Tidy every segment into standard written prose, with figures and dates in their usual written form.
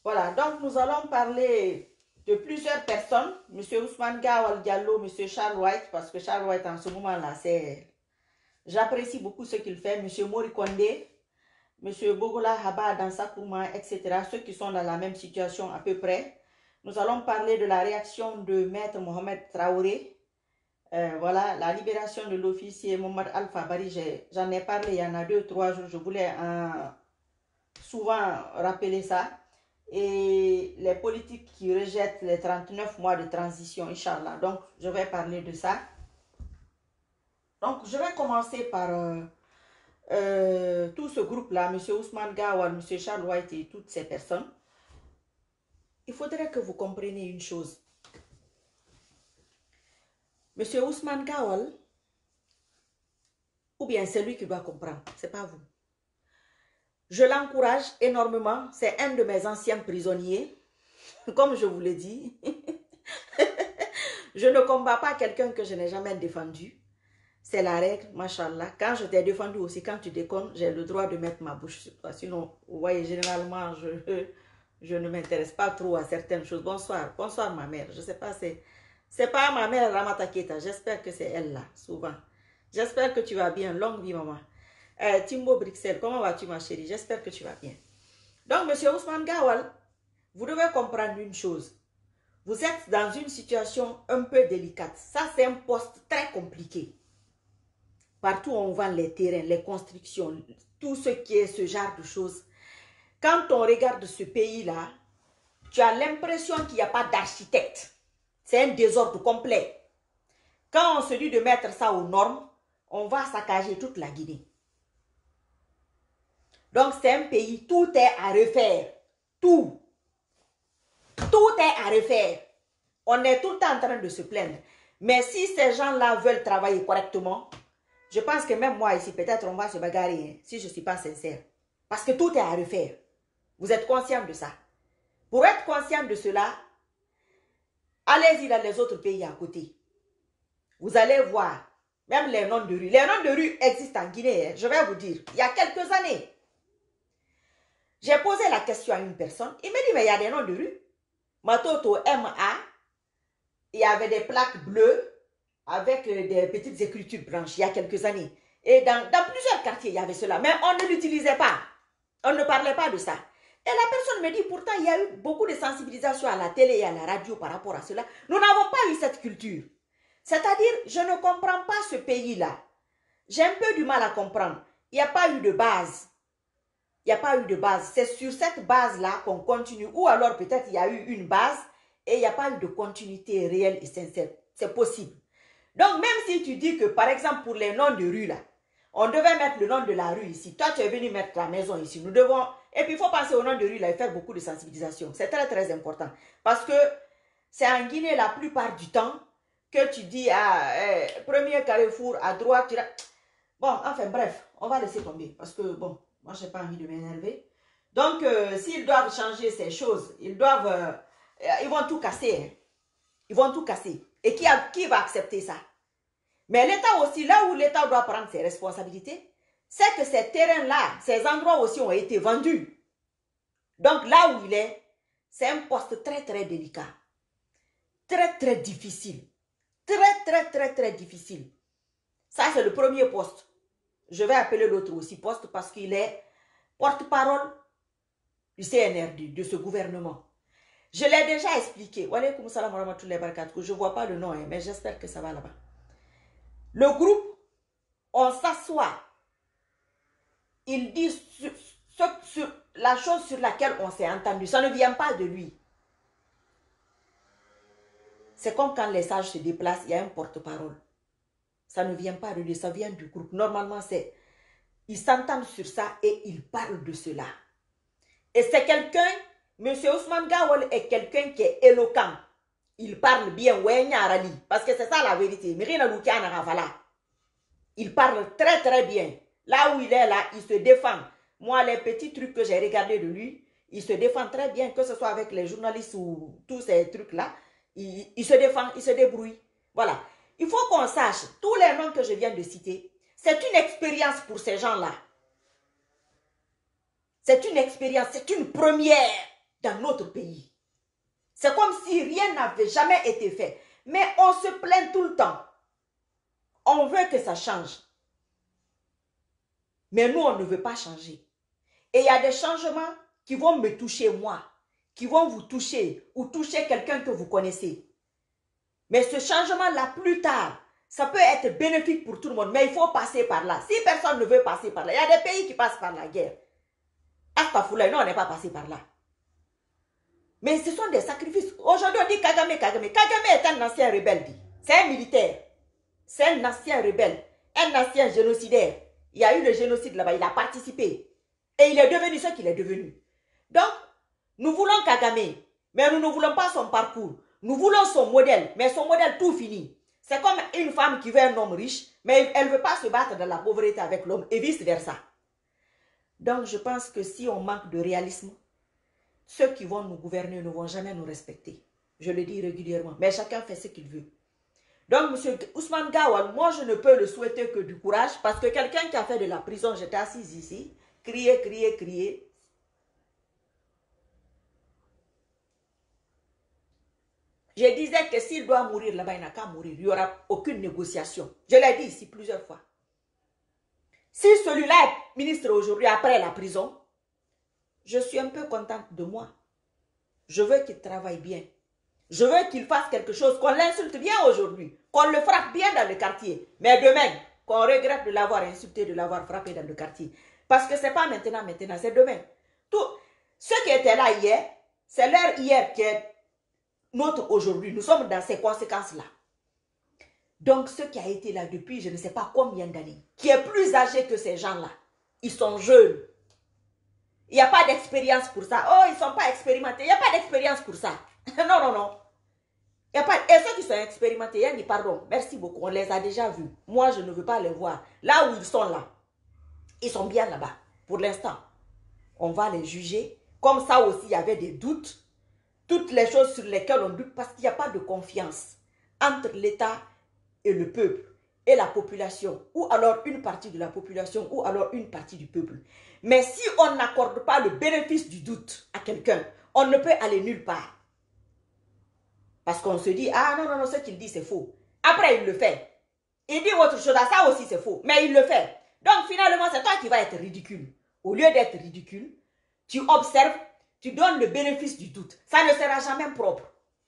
Voilà, donc nous allons parler de plusieurs personnes. Monsieur Ousmane Gawal Diallo, Monsieur Charles White, parce que Charles White en ce moment-là, c'est... J'apprécie beaucoup ce qu'il fait. Monsieur Mori Kondé, Monsieur Bogola Haba Dansakouma, etc. Ceux qui sont dans la même situation à peu près. Nous allons parler de la réaction de Maître Mohamed Traoré. Voilà, la libération de l'officier Mohamed Alpha Bari, j'en ai parlé il y en a 2-3 jours. Je voulais souvent rappeler ça. Et les politiques qui rejettent les 39 mois de transition, Inch'Allah. Donc, je vais parler de ça. Donc, je vais commencer par tout ce groupe-là, M. Ousmane Gawal, M. Charles White et toutes ces personnes. Il faudrait que vous compreniez une chose. M. Ousmane Gawal, ou bien c'est lui qui doit comprendre, c'est pas vous. Je l'encourage énormément, c'est un de mes anciens prisonniers, comme je vous l'ai dit. Je ne combats pas quelqu'un que je n'ai jamais défendu. C'est la règle, machallah. Quand je t'ai défendu aussi, quand tu déconnes, j'ai le droit de mettre ma bouche sur toi. Sinon, vous voyez, généralement, je ne m'intéresse pas trop à certaines choses. Bonsoir, bonsoir ma mère. Je ne sais pas, c'est pas ma mère Ramata Keta. J'espère que c'est elle là, souvent. J'espère que tu vas bien. Longue vie, maman. Timbo Bruxelles, comment vas-tu ma chérie? J'espère que tu vas bien. Donc, monsieur Ousmane Gawal, vous devez comprendre une chose. Vous êtes dans une situation un peu délicate. Ça, c'est un poste très compliqué. Partout où on vend les terrains, les constructions, tout ce qui est ce genre de choses. Quand on regarde ce pays-là, tu as l'impression qu'il n'y a pas d'architecte. C'est un désordre complet. Quand on se dit de mettre ça aux normes, on va saccager toute la Guinée. Donc c'est un pays, tout est à refaire. Tout. Tout est à refaire. On est tout le temps en train de se plaindre. Mais si ces gens-là veulent travailler correctement, je pense que même moi ici, peut-être on va se bagarrer, hein, si je ne suis pas sincère. Parce que tout est à refaire. Vous êtes conscient de ça. Pour être conscient de cela, allez-y dans les autres pays à côté. Vous allez voir, même les noms de rue. Les noms de rue existent en Guinée, hein, je vais vous dire. Il y a quelques années, j'ai posé la question à une personne. Il me dit, mais il y a des noms de rue. Matoto, MA, il y avait des plaques bleues avec des petites écritures blanches il y a quelques années. Et dans plusieurs quartiers, il y avait cela. Mais on ne l'utilisait pas. On ne parlait pas de ça. Et la personne me dit, pourtant, il y a eu beaucoup de sensibilisation à la télé et à la radio par rapport à cela. Nous n'avons pas eu cette culture. C'est-à-dire, je ne comprends pas ce pays-là. J'ai un peu du mal à comprendre. Il n'y a pas eu de base. Il n'y a pas eu de base. C'est sur cette base-là qu'on continue. Ou alors, peut-être, il y a eu une base et il n'y a pas eu de continuité réelle et sincère. C'est possible. Donc, même si tu dis que, par exemple, pour les noms de rue, là, on devait mettre le nom de la rue ici. Toi, tu es venu mettre ta maison ici. Nous devons... Et puis, il faut penser au nom de rue, là, et faire beaucoup de sensibilisation. C'est très, très important. Parce que c'est en Guinée, la plupart du temps, que tu dis, premier carrefour, à droite, tu... Bon, enfin, bref, on va laisser tomber. Parce que, bon, moi, je n'ai pas envie de m'énerver. Donc, s'ils doivent changer ces choses, ils doivent... ils vont tout casser. Hein. Ils vont tout casser. Et qui va accepter ça? Mais l'État aussi, là où l'État doit prendre ses responsabilités, c'est que ces terrains-là, ces endroits aussi ont été vendus. Donc là où il est, c'est un poste très très délicat. Très très difficile. Très très très très difficile. Ça c'est le premier poste. Je vais appeler l'autre aussi poste parce qu'il est porte-parole du CNRD, de ce gouvernement. Je l'ai déjà expliqué. Wa alaykoum salam wa rahmatullahi wa barakatuh. Je ne vois pas le nom, hein, mais j'espère que ça va là-bas. Le groupe, on s'assoit. Il dit sur la chose sur laquelle on s'est entendu. Ça ne vient pas de lui. C'est comme quand les sages se déplacent, il y a un porte-parole. Ça ne vient pas de lui, ça vient du groupe. Normalement, c'est... Ils s'entendent sur ça et ils parlent de cela. Et c'est quelqu'un... Monsieur Ousmane Gawal est quelqu'un qui est éloquent. Il parle bien. Parce que c'est ça la vérité. Il parle très très bien. Là où il est là, il se défend. Moi, les petits trucs que j'ai regardés de lui, il se défend très bien, que ce soit avec les journalistes ou tous ces trucs-là. Il se défend, il se débrouille. Voilà. Il faut qu'on sache, tous les noms que je viens de citer, c'est une expérience pour ces gens-là. C'est une expérience, c'est une première. dans notre pays. C'est comme si rien n'avait jamais été fait. Mais on se plaint tout le temps. On veut que ça change. Mais nous, on ne veut pas changer. Et il y a des changements qui vont me toucher moi, qui vont vous toucher ou toucher quelqu'un que vous connaissez. Mais ce changement-là, plus tard, ça peut être bénéfique pour tout le monde, mais il faut passer par là. Si personne ne veut passer par là, il y a des pays qui passent par la guerre. Astaghfirullah, nous, on n'est pas passé par là. Mais ce sont des sacrifices. Aujourd'hui, on dit Kagame, Kagame. Kagame est un ancien rebelle, dit. C'est un militaire. C'est un ancien rebelle. Un ancien génocidaire. Il y a eu le génocide là-bas, il a participé. Et il est devenu ce qu'il est devenu. Donc, nous voulons Kagame, mais nous ne voulons pas son parcours. Nous voulons son modèle, mais son modèle tout fini. C'est comme une femme qui veut un homme riche, mais elle ne veut pas se battre dans la pauvreté avec l'homme, et vice-versa. Donc, je pense que si on manque de réalisme, ceux qui vont nous gouverner ne vont jamais nous respecter. Je le dis régulièrement, mais chacun fait ce qu'il veut. Donc, M. Ousmane Gawal, moi, je ne peux le souhaiter que du courage, parce que quelqu'un qui a fait de la prison, j'étais assise ici, crier, crier, crier. Je disais que s'il doit mourir là-bas, il n'a qu'à mourir. Il n'y aura aucune négociation. Je l'ai dit ici plusieurs fois. Si celui-là est ministre aujourd'hui après la prison, je suis un peu contente de moi. Je veux qu'il travaille bien. Je veux qu'il fasse quelque chose, qu'on l'insulte bien aujourd'hui, qu'on le frappe bien dans le quartier. Mais demain, qu'on regrette de l'avoir insulté, de l'avoir frappé dans le quartier. Parce que ce n'est pas maintenant, c'est demain. Tout, ceux qui étaient là hier, c'est leur hier qui est notre aujourd'hui. Nous sommes dans ces conséquences-là. Donc, ceux qui ont été là depuis, je ne sais pas combien d'années, qui est plus âgé que ces gens-là, ils sont jeunes. Il n'y a pas d'expérience pour ça. Oh, ils ne sont pas expérimentés. Il n'y a pas d'expérience pour ça. Non, non, non. Il y a pas... Et ceux qui sont expérimentés, Yanni, pardon, merci beaucoup, on les a déjà vus. Moi, je ne veux pas les voir. Là où ils sont là, ils sont bien là-bas, pour l'instant. On va les juger. Comme ça aussi, il y avait des doutes. Toutes les choses sur lesquelles on doute, parce qu'il n'y a pas de confiance entre l'État et le peuple, et la population, ou alors une partie de la population, ou alors une partie du peuple. Mais si on n'accorde pas le bénéfice du doute à quelqu'un, on ne peut aller nulle part. Parce qu'on se dit, ah non, non, non, ce qu'il dit c'est faux. Après, il le fait. Il dit autre chose, ah, ça aussi c'est faux, mais il le fait. Donc finalement, c'est toi qui vas être ridicule. Au lieu d'être ridicule, tu observes, tu donnes le bénéfice du doute. Ça ne sera jamais propre.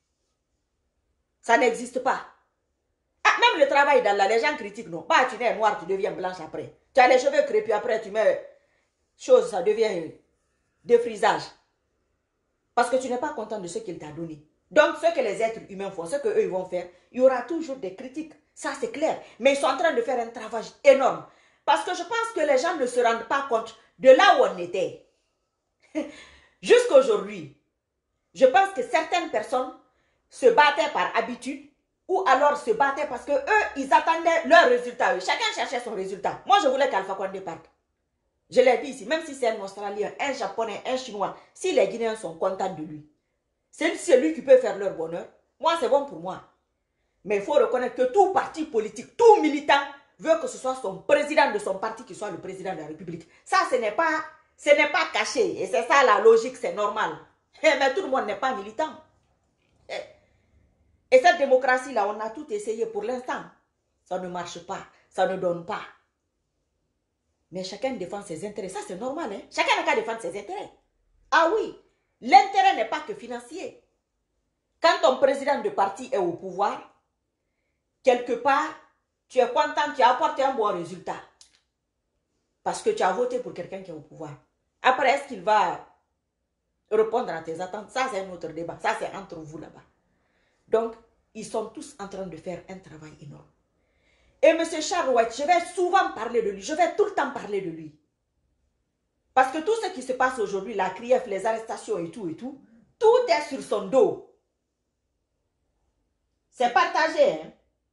Ça n'existe pas. Ah, même le travail dans la, les gens critiquent, non. Bah, tu nais noir, tu deviens blanche après. Tu as les cheveux crépus après, tu mets chose, ça devient défrisage. Parce que tu n'es pas content de ce qu'il t'a donné. Donc, ce que les êtres humains font, ce qu'eux ils vont faire, il y aura toujours des critiques. Ça, c'est clair. Mais ils sont en train de faire un travail énorme. Parce que je pense que les gens ne se rendent pas compte de là où on était. Jusqu'à aujourd'hui, je pense que certaines personnes se battaient par habitude ou alors se battaient parce que eux, ils attendaient leur résultat. Chacun cherchait son résultat. Moi, je voulais qu'Alpha Condé parte. Je l'ai dit ici, même si c'est un Australien, un Japonais, un Chinois, si les Guinéens sont contents de lui, c'est celui qui peut faire leur bonheur. Moi, c'est bon pour moi. Mais il faut reconnaître que tout parti politique, tout militant veut que ce soit son président de son parti qui soit le président de la République. Ça, ce n'est pas caché. Et c'est ça la logique, c'est normal. Mais tout le monde n'est pas militant. Et cette démocratie-là, on a tout essayé pour l'instant. Ça ne marche pas. Ça ne donne pas. Mais chacun défend ses intérêts. Ça, c'est normal. Hein? Chacun n'a qu'à défendre ses intérêts. Ah oui, l'intérêt n'est pas que financier. Quand ton président de parti est au pouvoir, quelque part, tu es content, tu as apporté un bon résultat. Parce que tu as voté pour quelqu'un qui est au pouvoir. Après, est-ce qu'il va répondre à tes attentes? Ça, c'est un autre débat. Ça, c'est entre vous là-bas. Donc, ils sont tous en train de faire un travail énorme. Et M. Charles White, je vais souvent parler de lui. Je vais tout le temps parler de lui. Parce que tout ce qui se passe aujourd'hui, la CRIEF, les arrestations et tout, tout est sur son dos. C'est partagé. Hein?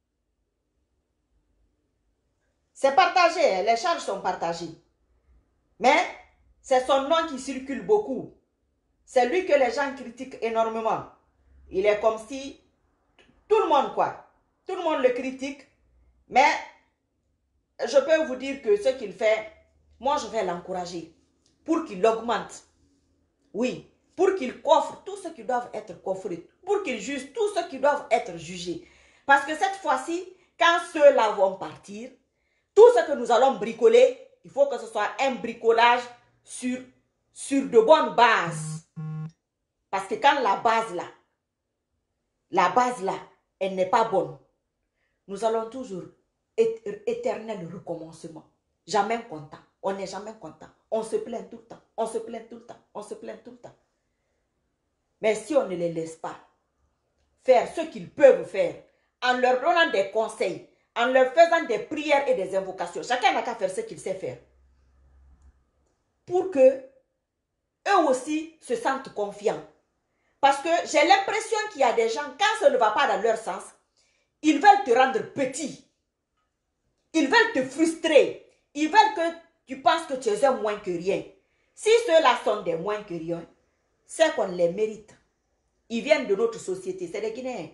C'est partagé. Hein? Les charges sont partagées. Mais c'est son nom qui circule beaucoup. C'est lui que les gens critiquent énormément. Il est comme si tout le monde, quoi. Tout le monde le critique. Mais je peux vous dire que ce qu'il fait, moi je vais l'encourager pour qu'il augmente. Oui, pour qu'ils coffrent tous ceux qui doivent être coffrés, pour qu'ils jugent tous ceux qui doivent être jugés. Parce que cette fois-ci, quand ceux-là vont partir, tout ce que nous allons bricoler, il faut que ce soit un bricolage sur de bonnes bases. Parce que quand la base là, elle n'est pas bonne, nous allons toujours éternel recommencement. Jamais content. On n'est jamais content. On se plaint tout le temps. On se plaint tout le temps. On se plaint tout le temps. Mais si on ne les laisse pas faire ce qu'ils peuvent faire, en leur donnant des conseils, en leur faisant des prières et des invocations, chacun n'a qu'à faire ce qu'il sait faire. Pour que eux aussi se sentent confiants. Parce que j'ai l'impression qu'il y a des gens, quand ça ne va pas dans leur sens, ils veulent te rendre petit. Ils veulent te frustrer. Ils veulent que tu penses que tu es un moins que rien. Si ceux-là sont des moins que rien, c'est qu'on les mérite. Ils viennent de notre société, c'est des Guinéens.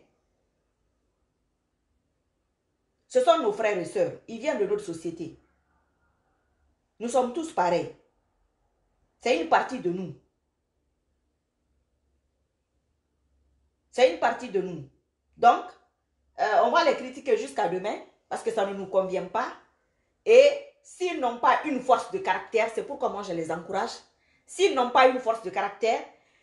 Ce sont nos frères et sœurs. Ils viennent de notre société. Nous sommes tous pareils. C'est une partie de nous. C'est une partie de nous. Donc, on va les critiquer jusqu'à demain parce que ça ne nous convient pas. Et s'ils n'ont pas une force de caractère, c'est pourquoi moi je les encourage. S'ils n'ont pas une force de caractère,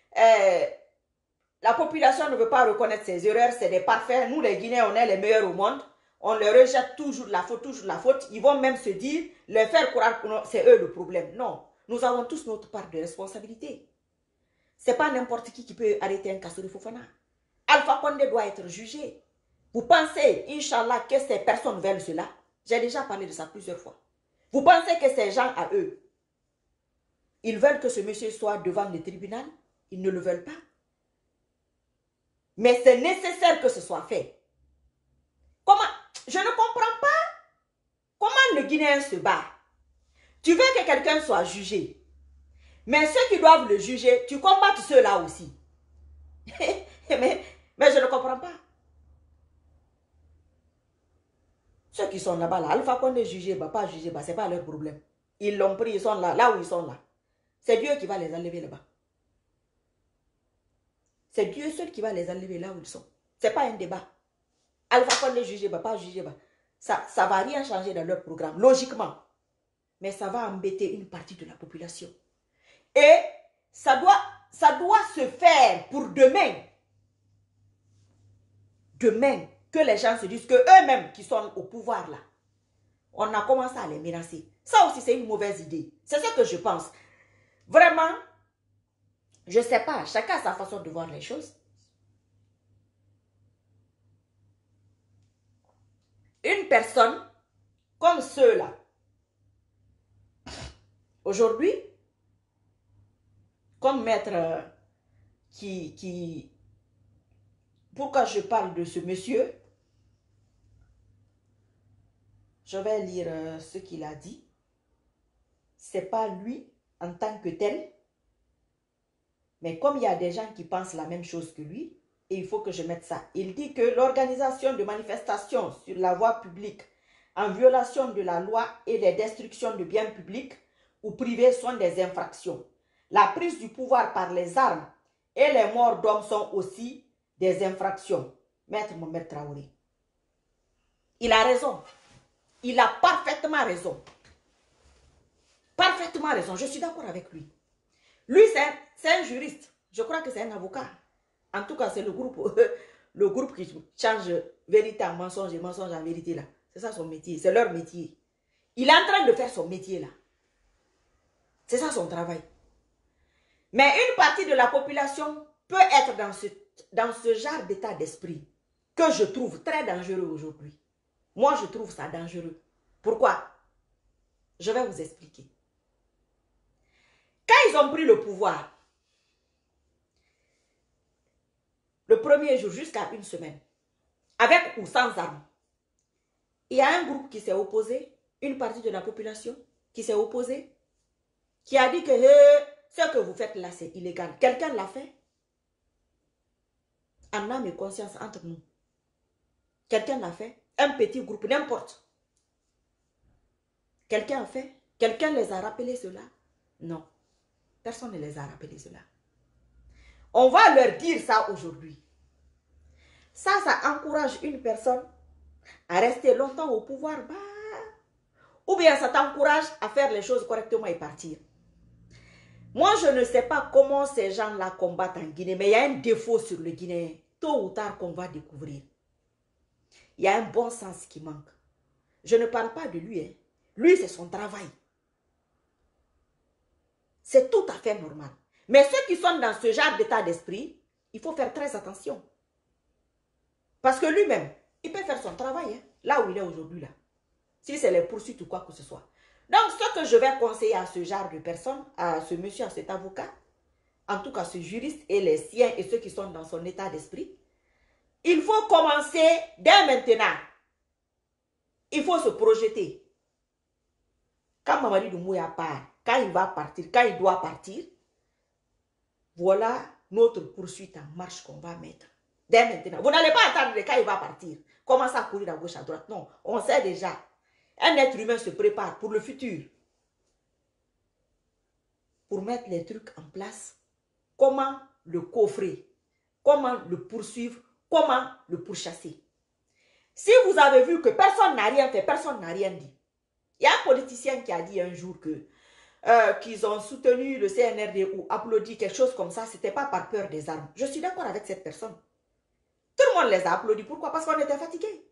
la population ne veut pas reconnaître ses erreurs, c'est des parfaits. Nous les Guinéens, on est les meilleurs au monde. On leur rejette toujours la faute, toujours la faute. Ils vont même se dire, leur faire croire que c'est eux le problème. Non, nous avons tous notre part de responsabilité. Ce n'est pas n'importe qui peut arrêter un Kassori Fofana. Alpha Condé doit être jugé. Vous pensez, Inch'Allah, que ces personnes veulent cela? J'ai déjà parlé de ça plusieurs fois. Vous pensez que ces gens à eux, ils veulent que ce monsieur soit devant le tribunal? Ils ne le veulent pas. Mais c'est nécessaire que ce soit fait. Comment? Je ne comprends pas. Comment le Guinéen se bat? Tu veux que quelqu'un soit jugé. Mais ceux qui doivent le juger, tu combattes ceux-là aussi. mais je ne comprends pas. Ceux qui sont là-bas, là, Alpha Condé jugé, bah, pas jugé, bah, ce n'est pas leur problème. Ils l'ont pris, ils sont là, là où ils sont là. C'est Dieu qui va les enlever là-bas. C'est Dieu seul qui va les enlever là où ils sont. Ce n'est pas un débat. Alpha Condé jugé, bah, pas jugé, bah. Ça ne va rien changer dans leur programme, logiquement. Mais ça va embêter une partie de la population. Et ça doit se faire pour demain. Demain, que les gens se disent que eux-mêmes qui sont au pouvoir là, on a commencé à les menacer. Ça aussi, c'est une mauvaise idée. C'est ce que je pense. Vraiment, je ne sais pas. Chacun a sa façon de voir les choses. Une personne comme ceux-là, aujourd'hui, comme maître pourquoi je parle de ce monsieur? Je vais lire ce qu'il a dit. Ce n'est pas lui en tant que tel. Mais comme il y a des gens qui pensent la même chose que lui, et il faut que je mette ça. Il dit que l'organisation de manifestations sur la voie publique en violation de la loi et les destructions de biens publics ou privés sont des infractions. La prise du pouvoir par les armes et les morts d'hommes sont aussi des infractions. Maître Mohamed Traoré. Il a raison. Il a parfaitement raison. Parfaitement raison. Je suis d'accord avec lui. Lui, c'est un juriste. Je crois que c'est un avocat. En tout cas, c'est le groupe qui change vérité en mensonge et mensonge en vérité là. C'est ça son métier. C'est leur métier. Il est en train de faire son métier là. C'est ça son travail. Mais une partie de la population peut être dans ce genre d'état d'esprit que je trouve très dangereux aujourd'hui. Moi, je trouve ça dangereux. Pourquoi? Je vais vous expliquer. Quand ils ont pris le pouvoir, le premier jour jusqu'à une semaine, avec ou sans armes, il y a un groupe qui s'est opposé, une partie de la population qui s'est opposée, qui a dit que ce que vous faites là, c'est illégal. Quelqu'un l'a fait? En âme et conscience entre nous. Quelqu'un l'a fait? Un petit groupe, n'importe. Quelqu'un a fait? Quelqu'un les a rappelés cela? Non. Personne ne les a rappelés cela. On va leur dire ça aujourd'hui. Ça encourage une personne à rester longtemps au pouvoir. Bah. Ou bien ça t'encourage à faire les choses correctement et partir. Moi, je ne sais pas comment ces gens-là combattent en Guinée, mais il y a un défaut sur le Guinéen, tôt ou tard qu'on va découvrir. Il y a un bon sens qui manque. Je ne parle pas de lui. Hein. Lui, c'est son travail. C'est tout à fait normal. Mais ceux qui sont dans ce genre d'état d'esprit, il faut faire très attention. Parce que lui-même, il peut faire son travail, hein, là où il est aujourd'hui, là. Si c'est les poursuites ou quoi que ce soit. Donc, ce que je vais conseiller à ce genre de personnes, à ce monsieur, à cet avocat, en tout cas ce juriste et les siens et ceux qui sont dans son état d'esprit, il faut commencer dès maintenant. Il faut se projeter. Quand Mamadi Doumbouya part, quand il va partir, quand il doit partir, voilà notre poursuite en marche qu'on va mettre. Dès maintenant. Vous n'allez pas attendre quand il va partir. Commencer à courir à gauche, à droite. Non, on sait déjà. Un être humain se prépare pour le futur. Pour mettre les trucs en place. Comment le coffrer? Comment le poursuivre? Comment le pourchasser? Si vous avez vu que personne n'a rien fait, personne n'a rien dit. Il y a un politicien qui a dit un jour que qu'ils ont soutenu le CNRD ou applaudi quelque chose comme ça, ce n'était pas par peur des armes. Je suis d'accord avec cette personne. Tout le monde les a applaudis. Pourquoi? Parce qu'on était fatigués.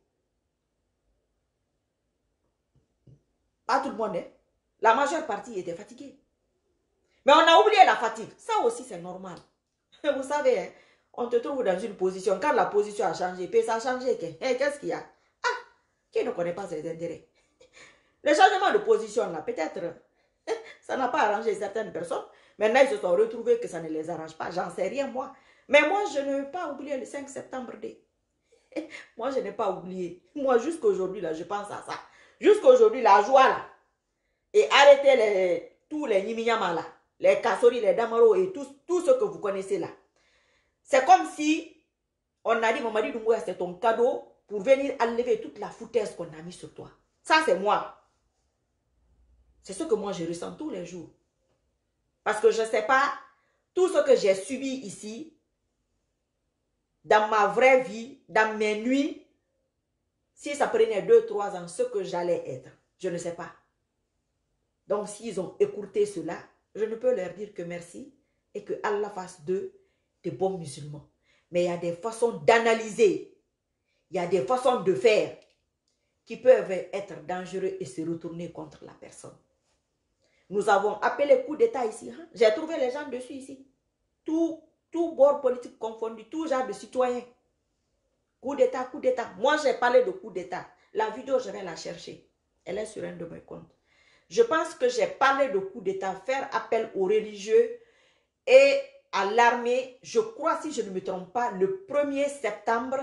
Pas tout le monde, hein? La majeure partie était fatiguée. Mais on a oublié la fatigue. Ça aussi, c'est normal. Vous savez, hein, on te trouve dans une position. Quand la position a changé, puis ça a changé. Qu'est-ce qu'il y a? Ah, qui ne connaît pas ses intérêts? Le changement de position, là, peut-être, ça n'a pas arrangé certaines personnes. Maintenant, ils se sont retrouvés que ça ne les arrange pas. J'en sais rien, moi. Mais moi, je ne vais pas oublier le 5 septembre. Moi, je n'ai pas oublié. Moi, jusqu'à aujourd'hui, là, je pense à ça. Jusqu'à aujourd'hui, la joie, là. Et arrêtez tous les Niminyama, là. Les Kassori, les Damaro et tout ce que vous connaissez, là. C'est comme si on a dit, Mamadi Doumbouya, c'est ton cadeau pour venir enlever toute la foutaise qu'on a mis sur toi. Ça, c'est moi. C'est ce que moi, je ressens tous les jours. Parce que je ne sais pas, tout ce que j'ai subi ici, dans ma vraie vie, dans mes nuits, si ça prenait 2-3 ans, ce que j'allais être, je ne sais pas. Donc, s'ils ont écouté cela, je ne peux leur dire que merci et que Allah fasse d'eux des bons musulmans. Mais il y a des façons d'analyser, il y a des façons de faire qui peuvent être dangereux et se retourner contre la personne. Nous avons appelé coup d'État ici. Hein? J'ai trouvé les gens dessus ici. Tout bord politique confondu, tout genre de citoyens. Coup d'État, coup d'État. Moi, j'ai parlé de coup d'État. La vidéo, je vais la chercher. Elle est sur un de mes comptes. Je pense que j'ai parlé de coup d'État, faire appel aux religieux et à l'armée. Je crois, si je ne me trompe pas, le 1er septembre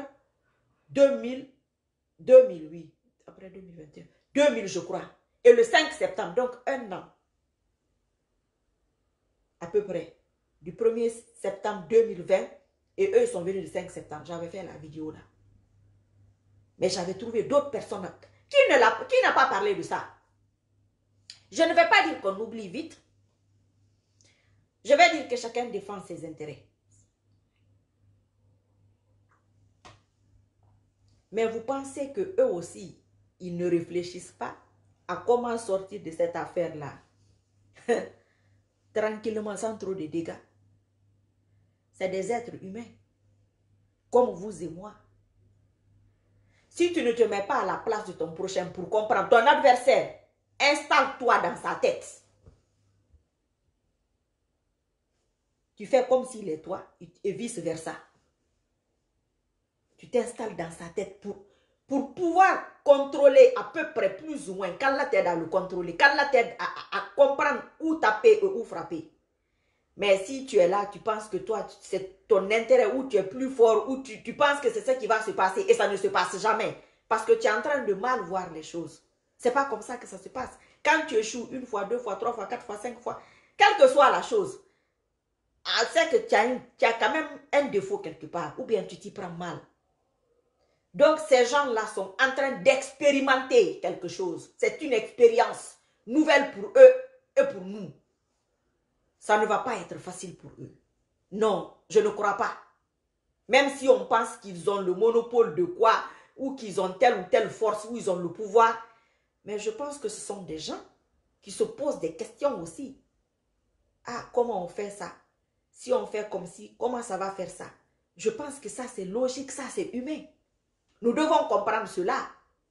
2008. Après 2021. 2000, je crois. Et le 5 septembre, donc un an. À peu près. Du 1er septembre 2020. Et eux, ils sont venus le 5 septembre. J'avais fait la vidéo là. Mais j'avais trouvé d'autres personnes qui n'a pas parlé de ça. Je ne vais pas dire qu'on oublie vite. Je vais dire que chacun défend ses intérêts. Mais vous pensez que eux aussi, ils ne réfléchissent pas à comment sortir de cette affaire-là. Tranquillement, sans trop de dégâts. C'est des êtres humains. Comme vous et moi. Si tu ne te mets pas à la place de ton prochain pour comprendre ton adversaire, installe-toi dans sa tête. Tu fais comme s'il est toi et vice-versa. Tu t'installes dans sa tête pour pouvoir contrôler à peu près plus ou moins. Qu'Allah t'aide à le contrôler. Qu'Allah t'aide à comprendre où taper et où frapper. Mais si tu es là, tu penses que toi, c'est ton intérêt, où tu es plus fort, où tu penses que c'est ce qui va se passer et ça ne se passe jamais. Parce que tu es en train de mal voir les choses. C'est pas comme ça que ça se passe. Quand tu échoues 1 fois, 2 fois, 3 fois, 4 fois, 5 fois, quelle que soit la chose, c'est que tu as quand même un défaut quelque part, ou bien tu t'y prends mal. Donc ces gens-là sont en train d'expérimenter quelque chose. C'est une expérience nouvelle pour eux et pour nous. Ça ne va pas être facile pour eux. Non, je ne crois pas. Même si on pense qu'ils ont le monopole de quoi, ou qu'ils ont telle ou telle force, ou ils ont le pouvoir. Mais je pense que ce sont des gens qui se posent des questions aussi. Ah, comment on fait ça? Si on fait comme ci, comment ça va faire ça? Je pense que ça c'est logique, ça c'est humain. Nous devons comprendre cela.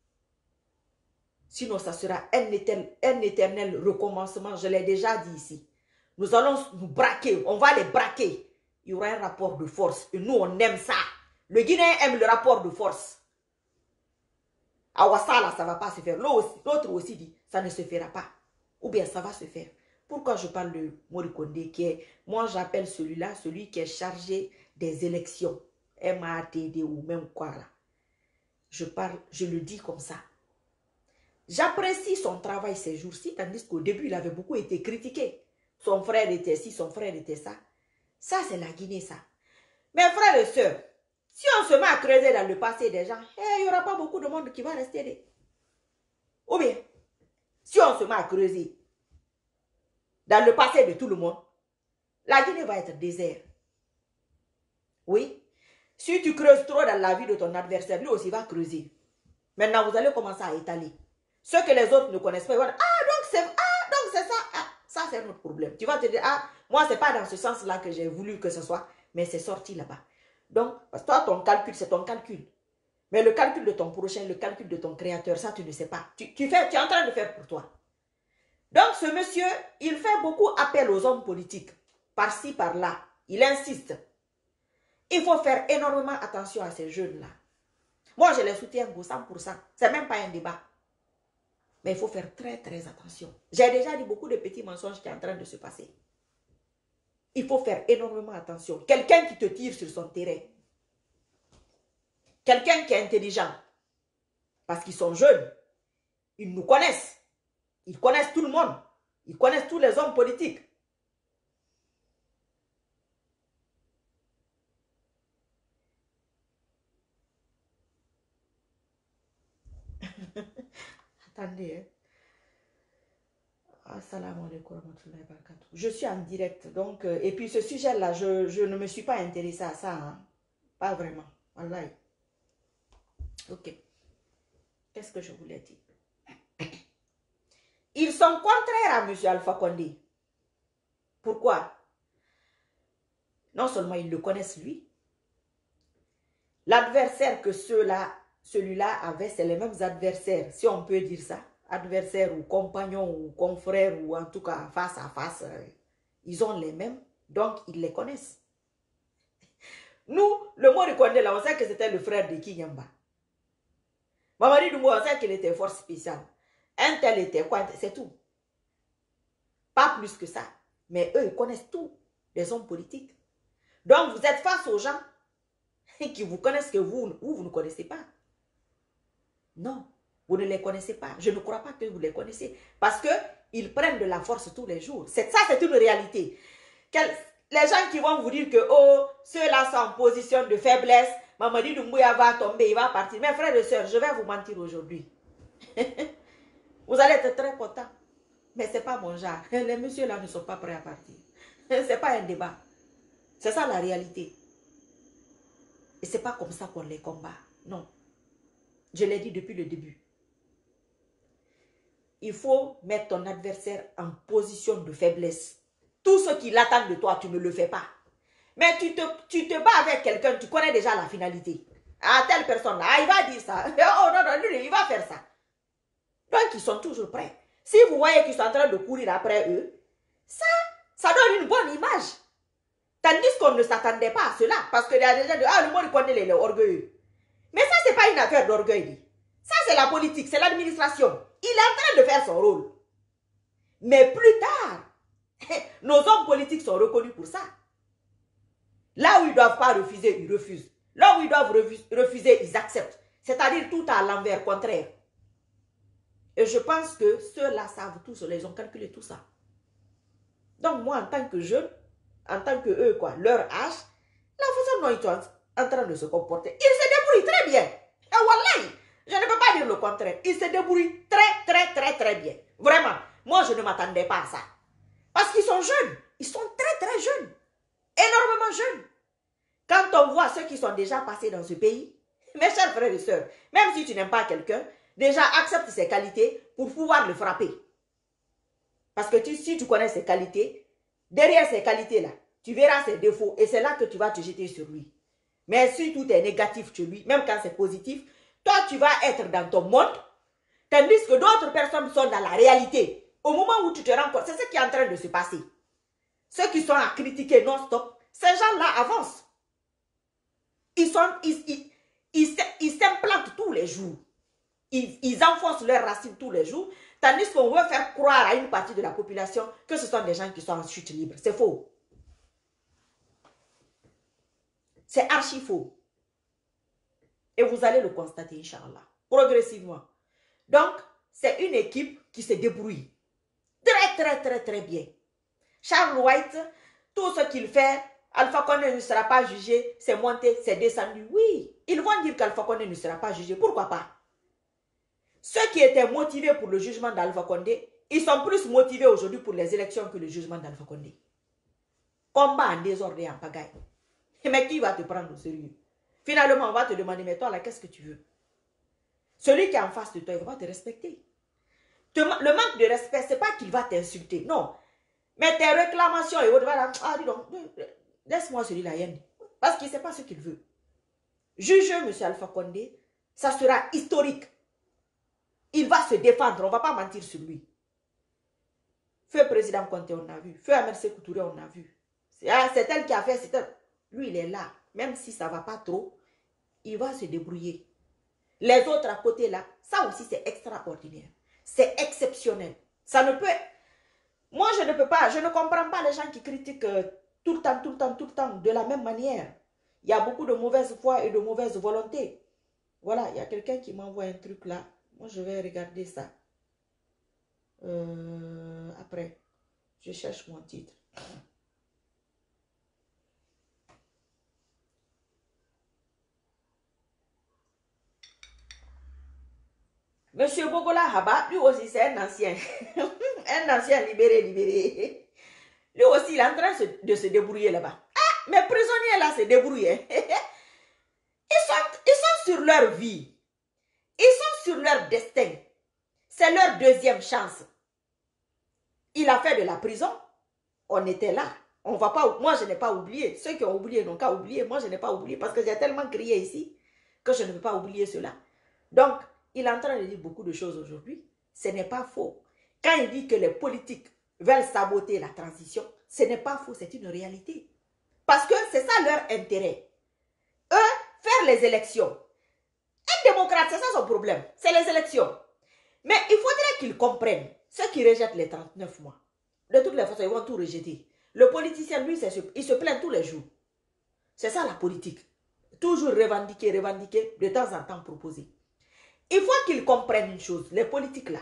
Sinon, ça sera un éternel recommencement. Je l'ai déjà dit ici. Nous allons nous braquer, on va les braquer. Il y aura un rapport de force. Et nous, on aime ça. Le Guinéen aime le rapport de force. À Ouassala, ça ne va pas se faire. L'autre aussi dit, ça ne se fera pas. Ou bien ça va se faire. Pourquoi je parle de Mori Kondé qui est, moi j'appelle celui-là, celui qui est chargé des élections. MATD ou même quoi là. Je le dis comme ça. J'apprécie son travail ces jours-ci, tandis qu'au début, il avait beaucoup été critiqué. Son frère était ci, son frère était ça. Ça, c'est la Guinée, ça. Mes frères et sœurs, si on se met à creuser dans le passé des gens, il n'y aura pas beaucoup de monde qui va rester. Ou bien, si on se met à creuser dans le passé de tout le monde, la Guinée va être désert. Oui. Si tu creuses trop dans la vie de ton adversaire, lui aussi va creuser. Maintenant, vous allez commencer à étaler. Ce que les autres ne connaissent pas, ils vont dire, donc c'est ça. Ah, ça, c'est notre problème. Tu vas te dire, ah, moi, ce n'est pas dans ce sens-là que j'ai voulu que ce soit, mais c'est sorti là-bas. Donc, parce que toi, ton calcul, c'est ton calcul. Mais le calcul de ton prochain, le calcul de ton créateur, ça, tu ne sais pas. Tu es en train de faire pour toi. Donc, ce monsieur, il fait beaucoup appel aux hommes politiques. Par-ci, par-là. Il insiste. Il faut faire énormément attention à ces jeunes-là. Moi, je les soutiens 100%. C'est même pas un débat. Mais il faut faire très, très attention. J'ai déjà dit beaucoup de petits mensonges qui sont en train de se passer. Il faut faire énormément attention. Quelqu'un qui te tire sur son terrain. Quelqu'un qui est intelligent. Parce qu'ils sont jeunes. Ils nous connaissent. Ils connaissent tout le monde. Ils connaissent tous les hommes politiques. Attendez. Assalamu alaikum warahmatullahi wabarakatuh. Je suis en direct. Donc, et puis ce sujet-là, je ne me suis pas intéressée à ça. Hein. Pas vraiment. Wallahi. Ok. Qu'est-ce que je voulais dire? Ils sont contraires à M. Alpha Condé. Pourquoi? Non seulement ils le connaissent lui. L'adversaire que celui-là avait, c'est les mêmes adversaires, si on peut dire ça. Adversaires ou compagnons ou confrères ou en tout cas face à face. Ils ont les mêmes, donc ils les connaissent. Nous, le Mori Kondé là, on sait que c'était le frère de Kinyamba. Mamadi Doumbouya, on sait qu'il était force spéciale. Un tel était quoi? C'est tout. Pas plus que ça. Mais eux, ils connaissent tout, les hommes politiques. Donc, vous êtes face aux gens qui vous connaissent que vous ne connaissez pas. Non, vous ne les connaissez pas. Je ne crois pas que vous les connaissez. Parce qu'ils prennent de la force tous les jours. Ça, c'est une réalité. Les gens qui vont vous dire que, oh, ceux-là sont en position de faiblesse, Mamadi Doumbouya va tomber, il va partir. Mes frères et sœurs, je vais vous mentir aujourd'hui. Vous allez être très contents. Mais ce n'est pas mon genre. Les messieurs-là ne sont pas prêts à partir. Ce n'est pas un débat. C'est ça la réalité. Et ce n'est pas comme ça qu'on les combat. Non. Je l'ai dit depuis le début. Il faut mettre ton adversaire en position de faiblesse. Tout ce qu'il attend de toi, tu ne le fais pas. Mais tu te bats avec quelqu'un, tu connais déjà la finalité. Ah, telle personne, ah, il va dire ça. Oh non, non, lui, il va faire ça. Donc, ils sont toujours prêts. Si vous voyez qu'ils sont en train de courir après eux, ça donne une bonne image. Tandis qu'on ne s'attendait pas à cela. Parce qu'il y a des gens qui disent, ah, le monde connaît les orgueilleux. Mais ça, ce n'est pas une affaire d'orgueil. Ça, c'est la politique, c'est l'administration. Il est en train de faire son rôle. Mais plus tard, nos hommes politiques sont reconnus pour ça. Là où ils ne doivent pas refuser, ils refusent. Là où ils doivent refuser, ils acceptent. C'est-à-dire tout à l'envers, contraire. Et je pense que ceux-là savent tout, ils ont calculé tout ça. Donc moi, en tant que jeune, en tant que eux, quoi, leur âge, la façon dont ils sont en train de se comporter, ils se débrouillent très bien. Et wallahi, je ne peux pas dire le contraire. Ils se débrouillent très bien. Vraiment, moi je ne m'attendais pas à ça. Parce qu'ils sont jeunes. Ils sont très jeunes. Énormément jeunes. Quand on voit ceux qui sont déjà passés dans ce pays, mes chers frères et sœurs, même si tu n'aimes pas quelqu'un, déjà accepte ses qualités pour pouvoir le frapper. Parce que si tu connais ses qualités, derrière ces qualités-là, tu verras ses défauts et c'est là que tu vas te jeter sur lui. Mais si tout est négatif chez lui, même quand c'est positif, toi tu vas être dans ton monde, tandis que d'autres personnes sont dans la réalité. Au moment où tu te rends compte, c'est ce qui est en train de se passer. Ceux qui sont à critiquer non-stop, ces gens-là avancent. Ils s'implantent tous les jours. Ils enfoncent leurs racines tous les jours, tandis qu'on veut faire croire à une partie de la population que ce sont des gens qui sont en chute libre. C'est faux. C'est archi faux. Et vous allez le constater, Inch'Allah, progressivement. Donc, c'est une équipe qui se débrouille très bien. Charles White, tout ce qu'il fait, Alpha Condé ne sera pas jugé, c'est monté, c'est descendu. Oui, ils vont dire qu'Alpha Condé ne sera pas jugé. Pourquoi pas? Ceux qui étaient motivés pour le jugement d'Alpha Condé, ils sont plus motivés aujourd'hui pour les élections que le jugement d'Alpha Condé. Combat en désordre et en pagaille. Mais qui va te prendre au sérieux? Finalement, on va te demander, mais toi là, qu'est-ce que tu veux? Celui qui est en face de toi, il va te respecter. Le manque de respect, ce n'est pas qu'il va t'insulter, non. Mais tes réclamations et autres, ah, dis donc, laisse-moi celui-là, parce qu'il ne sait pas ce qu'il veut. Juger M. Alpha Condé, ça sera historique. Il va se défendre, on ne va pas mentir sur lui. Feu président Conté, on a vu. Feu Ahmed Sékou Touré, on a vu. C'est elle qui a fait, c'est elle. Lui, il est là. Même si ça ne va pas trop, il va se débrouiller. Les autres à côté là, ça aussi c'est extraordinaire. C'est exceptionnel. Ça ne peut... Moi, je ne peux pas, je ne comprends pas les gens qui critiquent tout le temps, de la même manière. Il y a beaucoup de mauvaise foi et de mauvaise volonté. Voilà, il y a quelqu'un qui m'envoie un truc là. Moi, je vais regarder ça. Après, je cherche mon titre. Monsieur Bogola Haba, lui aussi c'est un ancien. Un ancien libéré. Lui aussi, il est en train de se débrouiller là-bas. Ah, mes prisonniers là se débrouillent. Ils sont sur leur vie. Ils sont sur leur destin. C'est leur deuxième chance. Il a fait de la prison. On était là. On va pas, moi, je n'ai pas oublié. Ceux qui ont oublié n'ont qu'à oublier. Moi, je n'ai pas oublié parce que j'ai tellement crié ici que je ne peux pas oublier cela. Donc, il est en train de dire beaucoup de choses aujourd'hui. Ce n'est pas faux. Quand il dit que les politiques veulent saboter la transition, ce n'est pas faux, c'est une réalité. Parce que c'est ça leur intérêt. Eux, faire les élections. Un démocrate, c'est ça son problème. C'est les élections. Mais il faudrait qu'ils comprennent. Ceux qui rejettent les 39 mois, de toutes les façons, ils vont tout rejeter. Le politicien, lui, il se plaint tous les jours. C'est ça la politique. Toujours revendiquer, de temps en temps proposer. Il faut qu'ils comprennent une chose, les politiques là.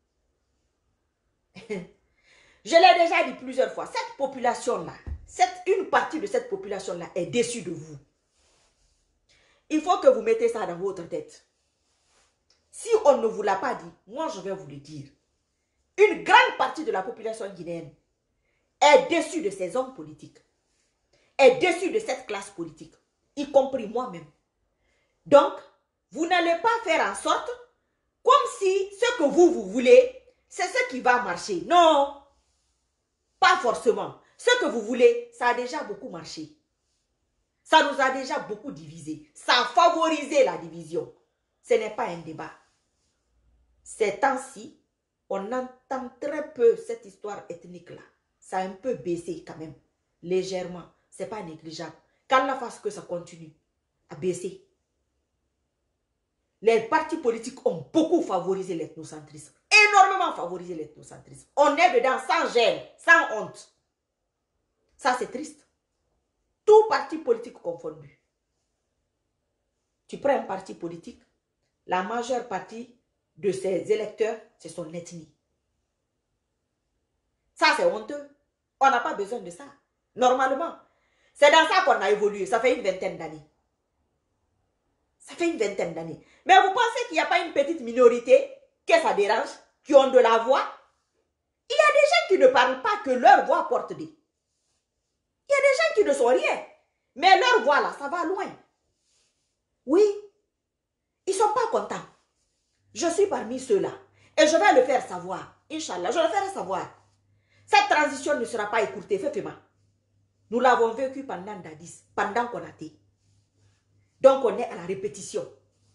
Je l'ai déjà dit plusieurs fois, cette population-là, une partie de cette population-là est déçue de vous. Il faut que vous mettez ça dans votre tête. Si on ne vous l'a pas dit, moi je vais vous le dire. Une grande partie de la population guinéenne est déçue de ces hommes politiques, est déçue de cette classe politique, y compris moi-même. Donc, vous n'allez pas faire en sorte comme si ce que vous voulez, c'est ce qui va marcher. Non, pas forcément. Ce que vous voulez, ça a déjà beaucoup marché. Ça nous a déjà beaucoup divisé. Ça a favorisé la division. Ce n'est pas un débat. Ces temps-ci, on entend très peu cette histoire ethnique-là. Ça a un peu baissé quand même, légèrement. Ce n'est pas négligeable. Qu'Allah fasse que ça continue à baisser. Les partis politiques ont beaucoup favorisé l'ethnocentrisme. Énormément favorisé l'ethnocentrisme. On est dedans sans gêne, sans honte. Ça, c'est triste. Tout parti politique confondu. Tu prends un parti politique, la majeure partie de ses électeurs, c'est son ethnie. Ça, c'est honteux. On n'a pas besoin de ça. Normalement, c'est dans ça qu'on a évolué. Ça fait une vingtaine d'années. Ça fait une vingtaine d'années. Mais vous pensez qu'il n'y a pas une petite minorité que ça dérange, qui ont de la voix? Il y a des gens qui ne parlent pas, que leur voix porte des. Il y a des gens qui ne sont rien. Mais leur voix là, ça va loin. Oui, ils ne sont pas contents. Je suis parmi ceux-là. Et je vais le faire savoir. Inch'Allah, je le ferai savoir. Cette transition ne sera pas écourtée, effectivement. Nous l'avons vécu pendant Dadis, pendant Konaté. Donc on est à la répétition.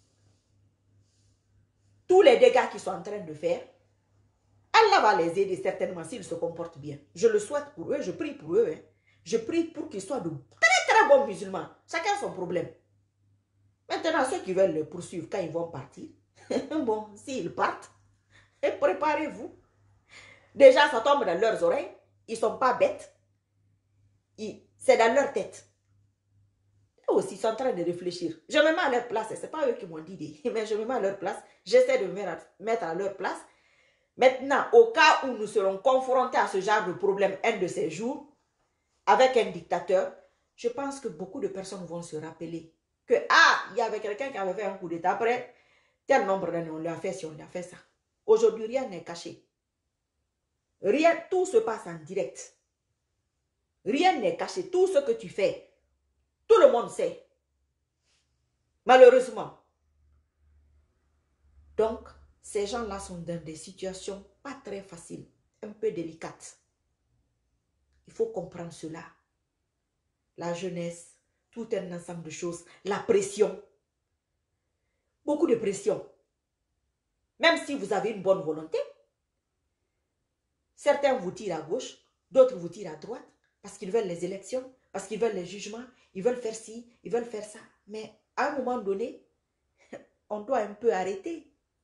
Tous les dégâts qu'ils sont en train de faire, Allah va les aider certainement s'ils se comportent bien. Je le souhaite pour eux, je prie pour eux. Hein. Je prie pour qu'ils soient de très très bons musulmans. Chacun son problème. Maintenant, ceux qui veulent le poursuivre quand ils vont partir, bon, s'ils partent, préparez-vous. Déjà, ça tombe dans leurs oreilles. Ils ne sont pas bêtes. C'est dans leur tête. Eux aussi, ils sont en train de réfléchir. Je me mets à leur place. Ce n'est pas eux qui m'ont dit, mais je me mets à leur place. J'essaie de me mettre à leur place. Maintenant, au cas où nous serons confrontés à ce genre de problème un de ces jours, avec un dictateur, je pense que beaucoup de personnes vont se rappeler que, il y avait quelqu'un qui avait fait un coup d'état. Après, tel nombre d'années, on lui a fait ci, on lui a fait ça. Aujourd'hui, rien n'est caché. Rien, tout se passe en direct. Rien n'est caché. Tout ce que tu fais, tout le monde sait. Malheureusement. Donc, ces gens-là sont dans des situations pas très faciles, un peu délicates. Il faut comprendre cela. La jeunesse, tout un ensemble de choses. La pression. Beaucoup de pression. Même si vous avez une bonne volonté, certains vous tirent à gauche, d'autres vous tirent à droite, parce qu'ils veulent les élections, parce qu'ils veulent les jugements, ils veulent faire ci, ils veulent faire ça. Mais à un moment donné, on doit un peu arrêter.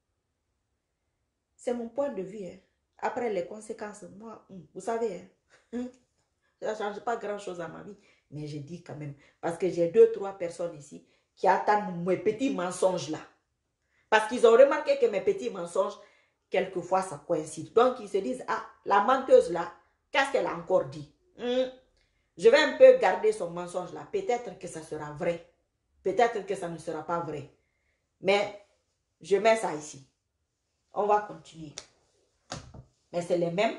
C'est mon point de vue. Hein. Après les conséquences, moi, vous savez, hein, ça ne change pas grand-chose à ma vie. Mais je dis quand même, parce que j'ai 2-3 personnes ici qui attendent mes petits mensonges là. Parce qu'ils ont remarqué que mes petits mensonges, quelquefois, ça coïncide. Donc, ils se disent, la menteuse là, qu'est-ce qu'elle a encore dit? Je vais un peu garder son mensonge là. Peut-être que ça sera vrai. Peut-être que ça ne sera pas vrai. Mais, je mets ça ici. On va continuer. Mais c'est les mêmes.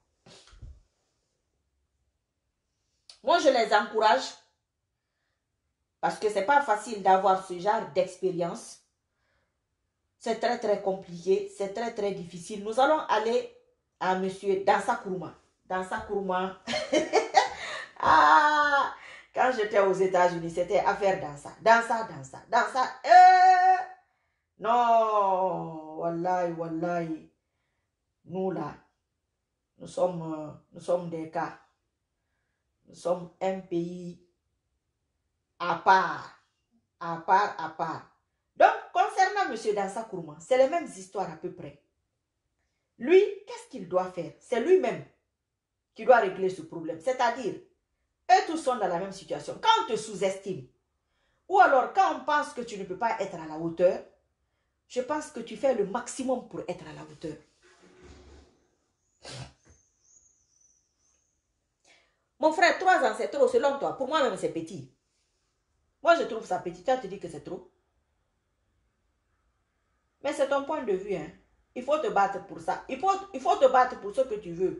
Moi, je les encourage. Parce que ce n'est pas facile d'avoir ce genre d'expérience. C'est très, très compliqué. C'est très, très difficile. Nous allons aller à monsieur Dansa Kourouma. Dansa Kourouma. Quand j'étais aux États-Unis, c'était affaire Dansa. Dansa. Non. Wallahi, wallahi. Nous, là, nous sommes des cas. Nous sommes un pays à part. À part. Donc, concernant M. Dansa Kourouma, c'est les mêmes histoires à peu près. Lui, qu'est-ce qu'il doit faire? C'est lui-même qui doit régler ce problème. C'est-à-dire, eux tous sont dans la même situation. Quand on te sous-estime, ou alors quand on pense que tu ne peux pas être à la hauteur, je pense que tu fais le maximum pour être à la hauteur. Mon frère, 3 ans, c'est trop selon toi. Pour moi-même, c'est petit. Moi, je trouve ça petit. Toi, tu dis que c'est trop. Mais c'est ton point de vue. Hein. Il faut te battre pour ça. Il faut te battre pour ce que tu veux.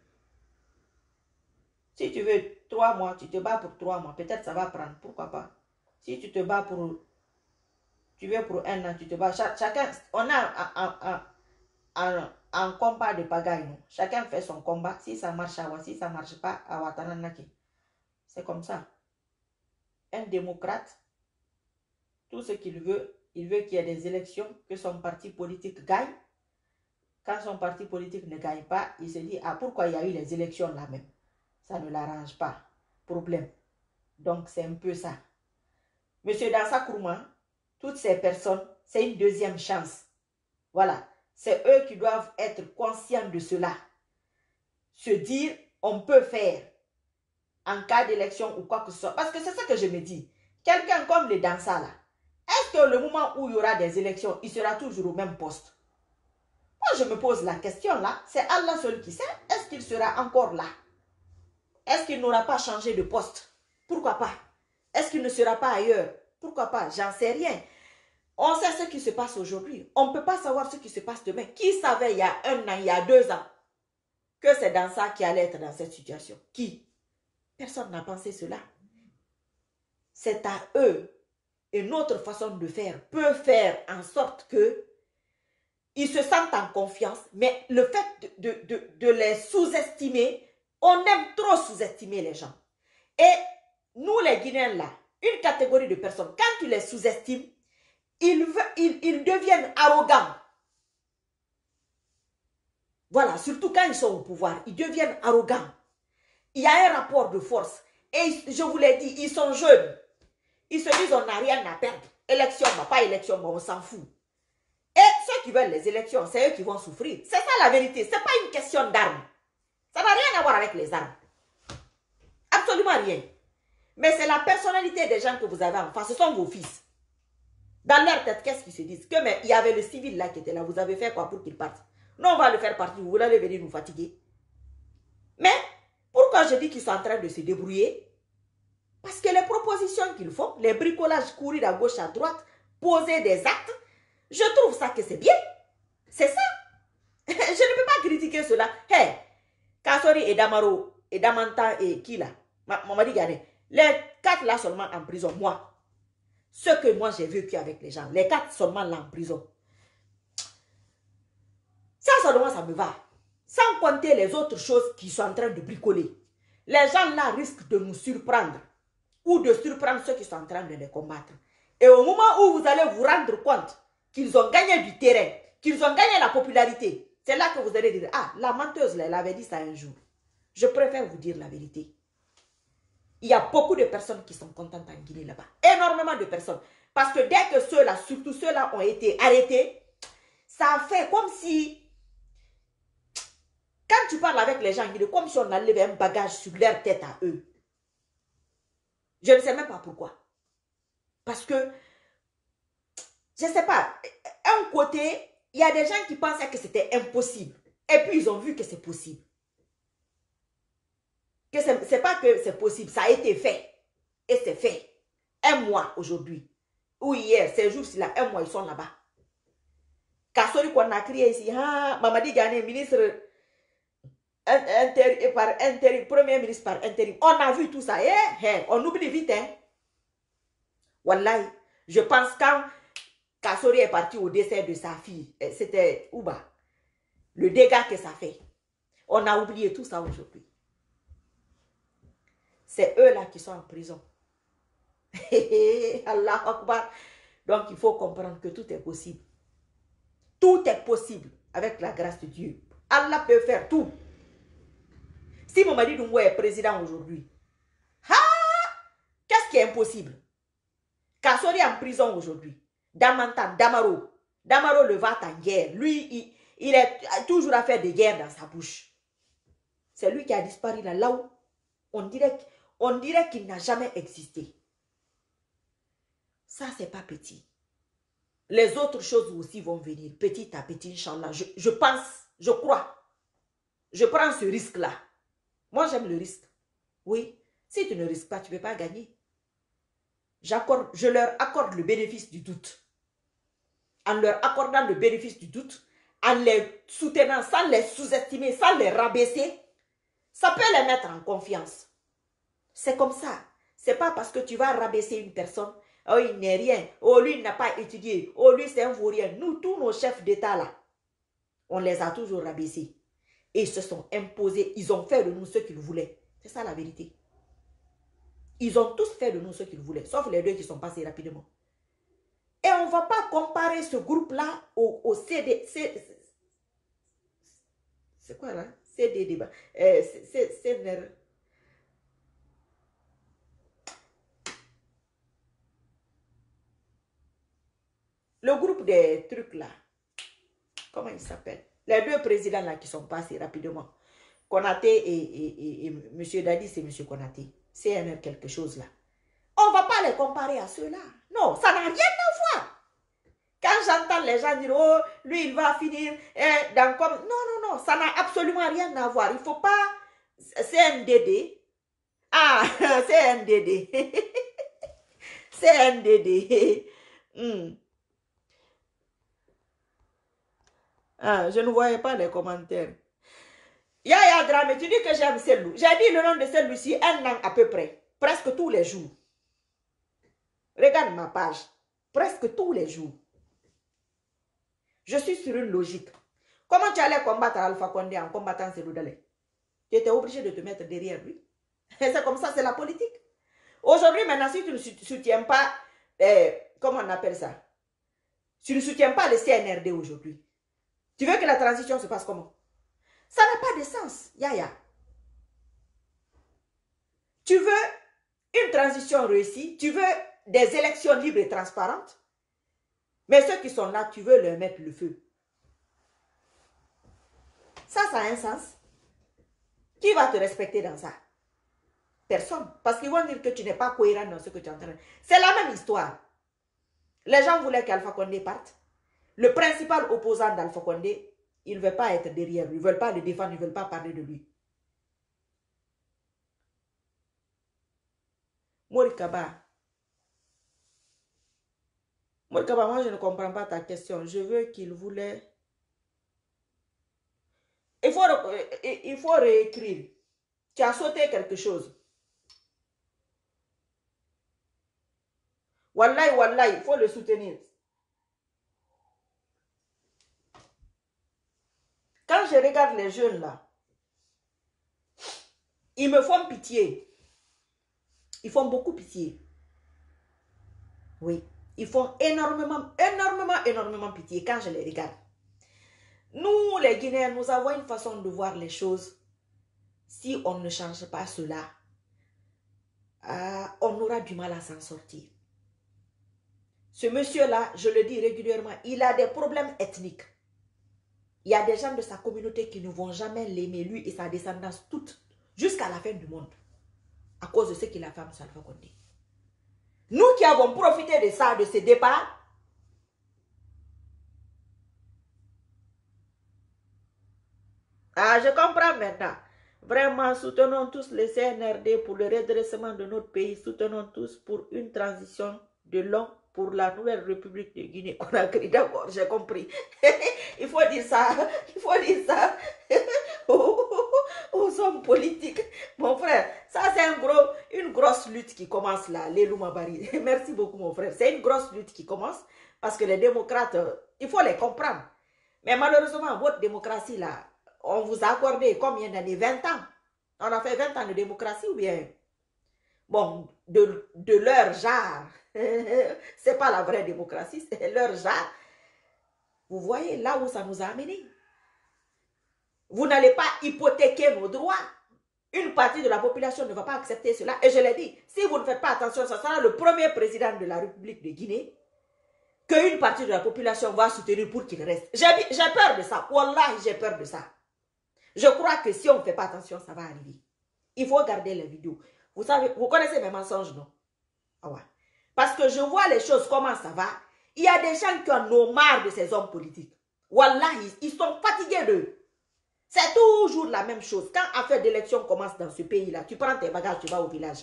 Si tu veux 3 mois, tu te bats pour 3 mois. Peut-être ça va prendre. Pourquoi pas? Si tu te bats pour... Tu veux pour 1 an, tu te bats. Chacun... On a un combat de pagaille. Non? Chacun fait son combat. Si ça marche, si ça ne marche pas, c'est comme ça. Un démocrate, tout ce qu'il veut, il veut qu'il y ait des élections, que son parti politique gagne. Quand son parti politique ne gagne pas, il se dit, pourquoi il y a eu les élections là même? Ça ne l'arrange pas. Problème. Donc, c'est un peu ça. Monsieur Dansa Kourouma, toutes ces personnes, c'est une deuxième chance. Voilà. C'est eux qui doivent être conscients de cela. Se dire, on peut faire en cas d'élection ou quoi que ce soit. Parce que c'est ça que je me dis. Quelqu'un comme le Dansa là, est-ce que le moment où il y aura des élections, il sera toujours au même poste? Moi, je me pose la question là. C'est Allah seul qui sait. Est-ce qu'il sera encore là? Est-ce qu'il n'aura pas changé de poste? Pourquoi pas? Est-ce qu'il ne sera pas ailleurs? Pourquoi pas? J'en sais rien. On sait ce qui se passe aujourd'hui. On ne peut pas savoir ce qui se passe demain. Qui savait il y a 1 an, il y a 2 ans, que c'est dans ça qui allait être dans cette situation? Qui? Personne n'a pensé cela. C'est à eux. Et notre façon de faire peut faire en sorte que ils se sentent en confiance, mais le fait de les sous-estimer, on aime trop sous-estimer les gens. Et nous, les Guinéens, là, une catégorie de personnes, quand tu les sous-estimes, ils deviennent arrogants. Voilà, surtout quand ils sont au pouvoir, ils deviennent arrogants. Il y a un rapport de force. Et je vous l'ai dit, ils sont jeunes. Ils se disent, on n'a rien à perdre. Élection, pas élection, on s'en fout. Et ceux qui veulent les élections, c'est eux qui vont souffrir. C'est ça la vérité. Ce n'est pas une question d'armes. Ça n'a rien à voir avec les armes. Absolument rien. Mais c'est la personnalité des gens que vous avez en face. Ce sont vos fils. Dans leur tête, qu'est-ce qu'ils se disent? Que mais il y avait le civil là qui était là. Vous avez fait quoi pour qu'il parte? Non, on va le faire partir. Vous voulez venir nous fatiguer. Mais pourquoi je dis qu'ils sont en train de se débrouiller? Parce que les propositions qu'ils font, les bricolages courir à gauche, à droite, poser des actes, je trouve ça que c'est bien. C'est ça. Je ne peux pas critiquer cela. Hey, Kassori et Damaro, et Damanta et qui là? Mamadi Gane. Les 4 là seulement en prison, moi. Ce que moi j'ai vécu avec les gens, les 4 seulement là en prison. Ça seulement ça me va. Sans compter les autres choses qui sont en train de bricoler. Les gens là risquent de nous surprendre. Ou de surprendre ceux qui sont en train de les combattre. Et au moment où vous allez vous rendre compte qu'ils ont gagné du terrain, qu'ils ont gagné la popularité, c'est là que vous allez dire, ah, la menteuse, là, elle avait dit ça un jour. Je préfère vous dire la vérité. Il y a beaucoup de personnes qui sont contentes en Guinée là-bas. Énormément de personnes. Parce que dès que ceux-là, surtout ceux-là, ont été arrêtés, ça fait comme si... Quand tu parles avec les gens, il est comme si on enlevait un bagage sur leur tête à eux. Je ne sais même pas pourquoi. Parce que, je ne sais pas, un côté, il y a des gens qui pensaient que c'était impossible. Et puis, ils ont vu que c'est possible. Que ce n'est pas que c'est possible, ça a été fait. Et c'est fait. Un mois aujourd'hui. Ou hier, ces jours-ci, là, un mois, ils sont là-bas. Kassori qu'on a crié ici, ah, Mamadi Gane, ministre par intérim, premier ministre par intérim. On a vu tout ça. On oublie vite, hein. Wallahi, je pense quand Kassori est parti au décès de sa fille, c'était Ouba. Le dégât que ça fait. On a oublié tout ça aujourd'hui. C'est eux-là qui sont en prison. Allah Akbar. Donc, il faut comprendre que tout est possible. Tout est possible avec la grâce de Dieu. Allah peut faire tout. Si Mamadi Doumbouya est président aujourd'hui, qu'est-ce qui est impossible? Kassori est en prison aujourd'hui. Damantan, Damaro. Damaro le va en guerre. Lui, il est toujours à faire des guerres dans sa bouche. C'est lui qui a disparu là où on dirait qu'il n'a jamais existé. Ça, c'est pas petit. Les autres choses aussi vont venir petit à petit, Inch'Allah. Je pense, je crois. Je prends ce risque-là. Moi, j'aime le risque. Oui, si tu ne risques pas, tu ne peux pas gagner. Je leur accorde le bénéfice du doute. En leur accordant le bénéfice du doute, en les soutenant, sans les sous-estimer, sans les rabaisser, ça peut les mettre en confiance. C'est comme ça. Ce n'est pas parce que tu vas rabaisser une personne, oh, il n'est rien, oh, lui, il n'a pas étudié, oh, lui, c'est un vaurien. Nous, tous nos chefs d'État, là, on les a toujours rabaissés. Et ils se sont imposés, ils ont fait de nous ce qu'ils voulaient. C'est ça la vérité. Ils ont tous fait de nous ce qu'ils voulaient, sauf les deux qui sont passés rapidement. Et on ne va pas comparer ce groupe-là au CD. C'est quoi là? CDD. Le groupe des trucs là. Comment il s'appelle? Les deux présidents là qui sont passés rapidement. Konaté et M. Dadi, c'est M. Konaté. CNR quelque chose là. On ne va pas les comparer à ceux-là. Non, ça n'a rien à voir. Quand j'entends les gens dire, oh, lui, il va finir dans comme... Non, ça n'a absolument rien à voir. Il ne faut pas... CNDD. Ah, CNDD. CNDD. Ah, je ne voyais pas les commentaires. Yaya Dramé, tu dis que j'aime Selou. J'ai dit le nom de celui-ci 1 an à peu près. Presque tous les jours. Regarde ma page. Presque tous les jours. Je suis sur une logique. Comment tu allais combattre Alpha Condé en combattant Selou Dalé? Tu étais obligé de te mettre derrière lui. C'est comme ça, c'est la politique. Aujourd'hui, maintenant, si tu ne soutiens pas, comment on appelle ça? Tu ne soutiens pas le CNRD aujourd'hui. Tu veux que la transition se passe comment? Ça n'a pas de sens, Yaya. Tu veux une transition réussie, tu veux des élections libres et transparentes, mais ceux qui sont là, tu veux leur mettre le feu. Ça a un sens. Qui va te respecter dans ça? Personne. Parce qu'ils vont dire que tu n'es pas cohérent dans ce que tu es en train de faire. C'est la même histoire. Les gens voulaient qu'Alpha Condé parte. Le principal opposant d'Alpha Condé, il ne veut pas être derrière lui. Ils ne veulent pas le défendre, ils ne veulent pas parler de lui. Morikaba. Morikaba, moi je ne comprends pas ta question. Je veux qu'il voulait... Il faut réécrire. Tu as sauté quelque chose. Wallahi, wallahi, il faut le soutenir. Quand je regarde les jeunes là, ils me font pitié. Ils font beaucoup pitié. Oui, ils font énormément pitié quand je les regarde. Nous, les Guinéens, nous avons une façon de voir les choses. Si on ne change pas cela, on aura du mal à s'en sortir. Ce monsieur-là, je le dis régulièrement, il a des problèmes ethniques. Il y a des gens de sa communauté qui ne vont jamais l'aimer, lui et sa descendance, toute, jusqu'à la fin du monde, à cause de ce qu'il a fait à Alpha Condé. Nous qui avons profité de ça, de ce départ, je comprends maintenant. Vraiment, soutenons tous le CNRD pour le redressement de notre pays. Soutenons tous pour une transition de long pour la nouvelle République de Guinée-Conakry. D'accord, j'ai compris. Il faut dire ça. Il faut dire ça aux hommes politiques. Mon frère, ça c'est une grosse lutte qui commence là, les Loumabari. Merci beaucoup mon frère. C'est une grosse lutte qui commence parce que les démocrates, il faut les comprendre. Mais malheureusement, votre démocratie là, on vous a accordé combien d'années? 20 ans. On a fait 20 ans de démocratie ou bien? Bon, de leur genre. C'est pas la vraie démocratie, c'est leur genre. Vous voyez là où ça nous a amené. Vous n'allez pas hypothéquer nos droits. Une partie de la population ne va pas accepter cela. Et je l'ai dit, si vous ne faites pas attention, ça sera le premier président de la République de Guinée qu'une partie de la population va soutenir pour qu'il reste. J'ai peur de ça. Wallah, j'ai peur de ça. Je crois que si on ne fait pas attention, ça va arriver. Il faut garder les vidéos. Vous savez, vous connaissez mes mensonges, non? Ah ouais. Parce que je vois les choses, comment ça va. Il y a des gens qui en ont marre de ces hommes politiques. Wallah, ils sont fatigués d'eux. C'est toujours la même chose. Quand affaire d'élection commence dans ce pays-là, tu prends tes bagages, tu vas au village.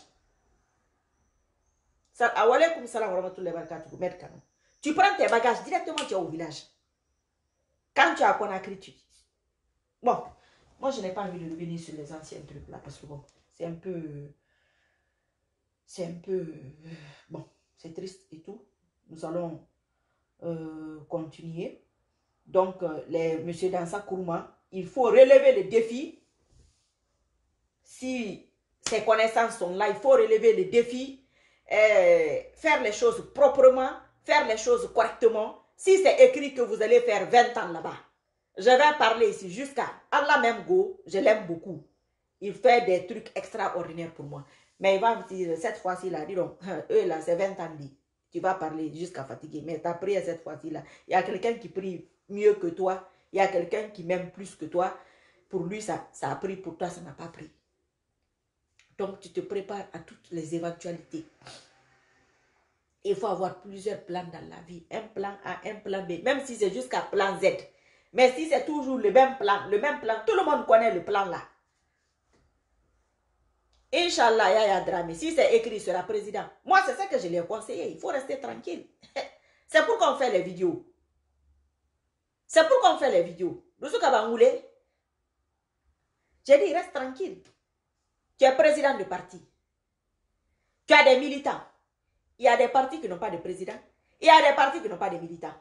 Tu prends tes bagages, directement tu es au village. Quand tu es à Conakry, tu dis. Bon. Moi, je n'ai pas envie de revenir sur les anciens trucs là parce que bon, c'est un peu, bon, c'est triste et tout. Nous allons continuer. Donc, monsieur Dansa Kourouma, il faut relever le défi. Si ses connaissances sont là, il faut relever le défi, faire les choses proprement, faire les choses correctement. Si c'est écrit que vous allez faire 20 ans là-bas, je vais parler ici jusqu'à Allah même go, je l'aime beaucoup. Il fait des trucs extraordinaires pour moi. Mais il va me dire, cette fois-ci, là, dis donc, eux là, c'est 20 ans dit. Tu vas parler jusqu'à fatiguer. Mais ta prière cette fois-ci, là, il y a quelqu'un qui prie mieux que toi. Il y a quelqu'un qui m'aime plus que toi. Pour lui, ça a pris, pour toi, ça n'a pas pris. Donc, tu te prépares à toutes les éventualités. Il faut avoir plusieurs plans dans la vie. Un plan A, un plan B. Même si c'est jusqu'à plan Z. Mais si c'est toujours le même plan, tout le monde connaît le plan là. Inch'Allah, Yaya Dramé, si c'est écrit, il sera président. Moi, c'est ça que je lui ai conseillé. Il faut rester tranquille. C'est pour qu'on fait les vidéos. C'est pour qu'on fait les vidéos. J'ai dit, reste tranquille. Tu es président de parti. Tu as des militants. Il y a des partis qui n'ont pas de président. Il y a des partis qui n'ont pas de militants.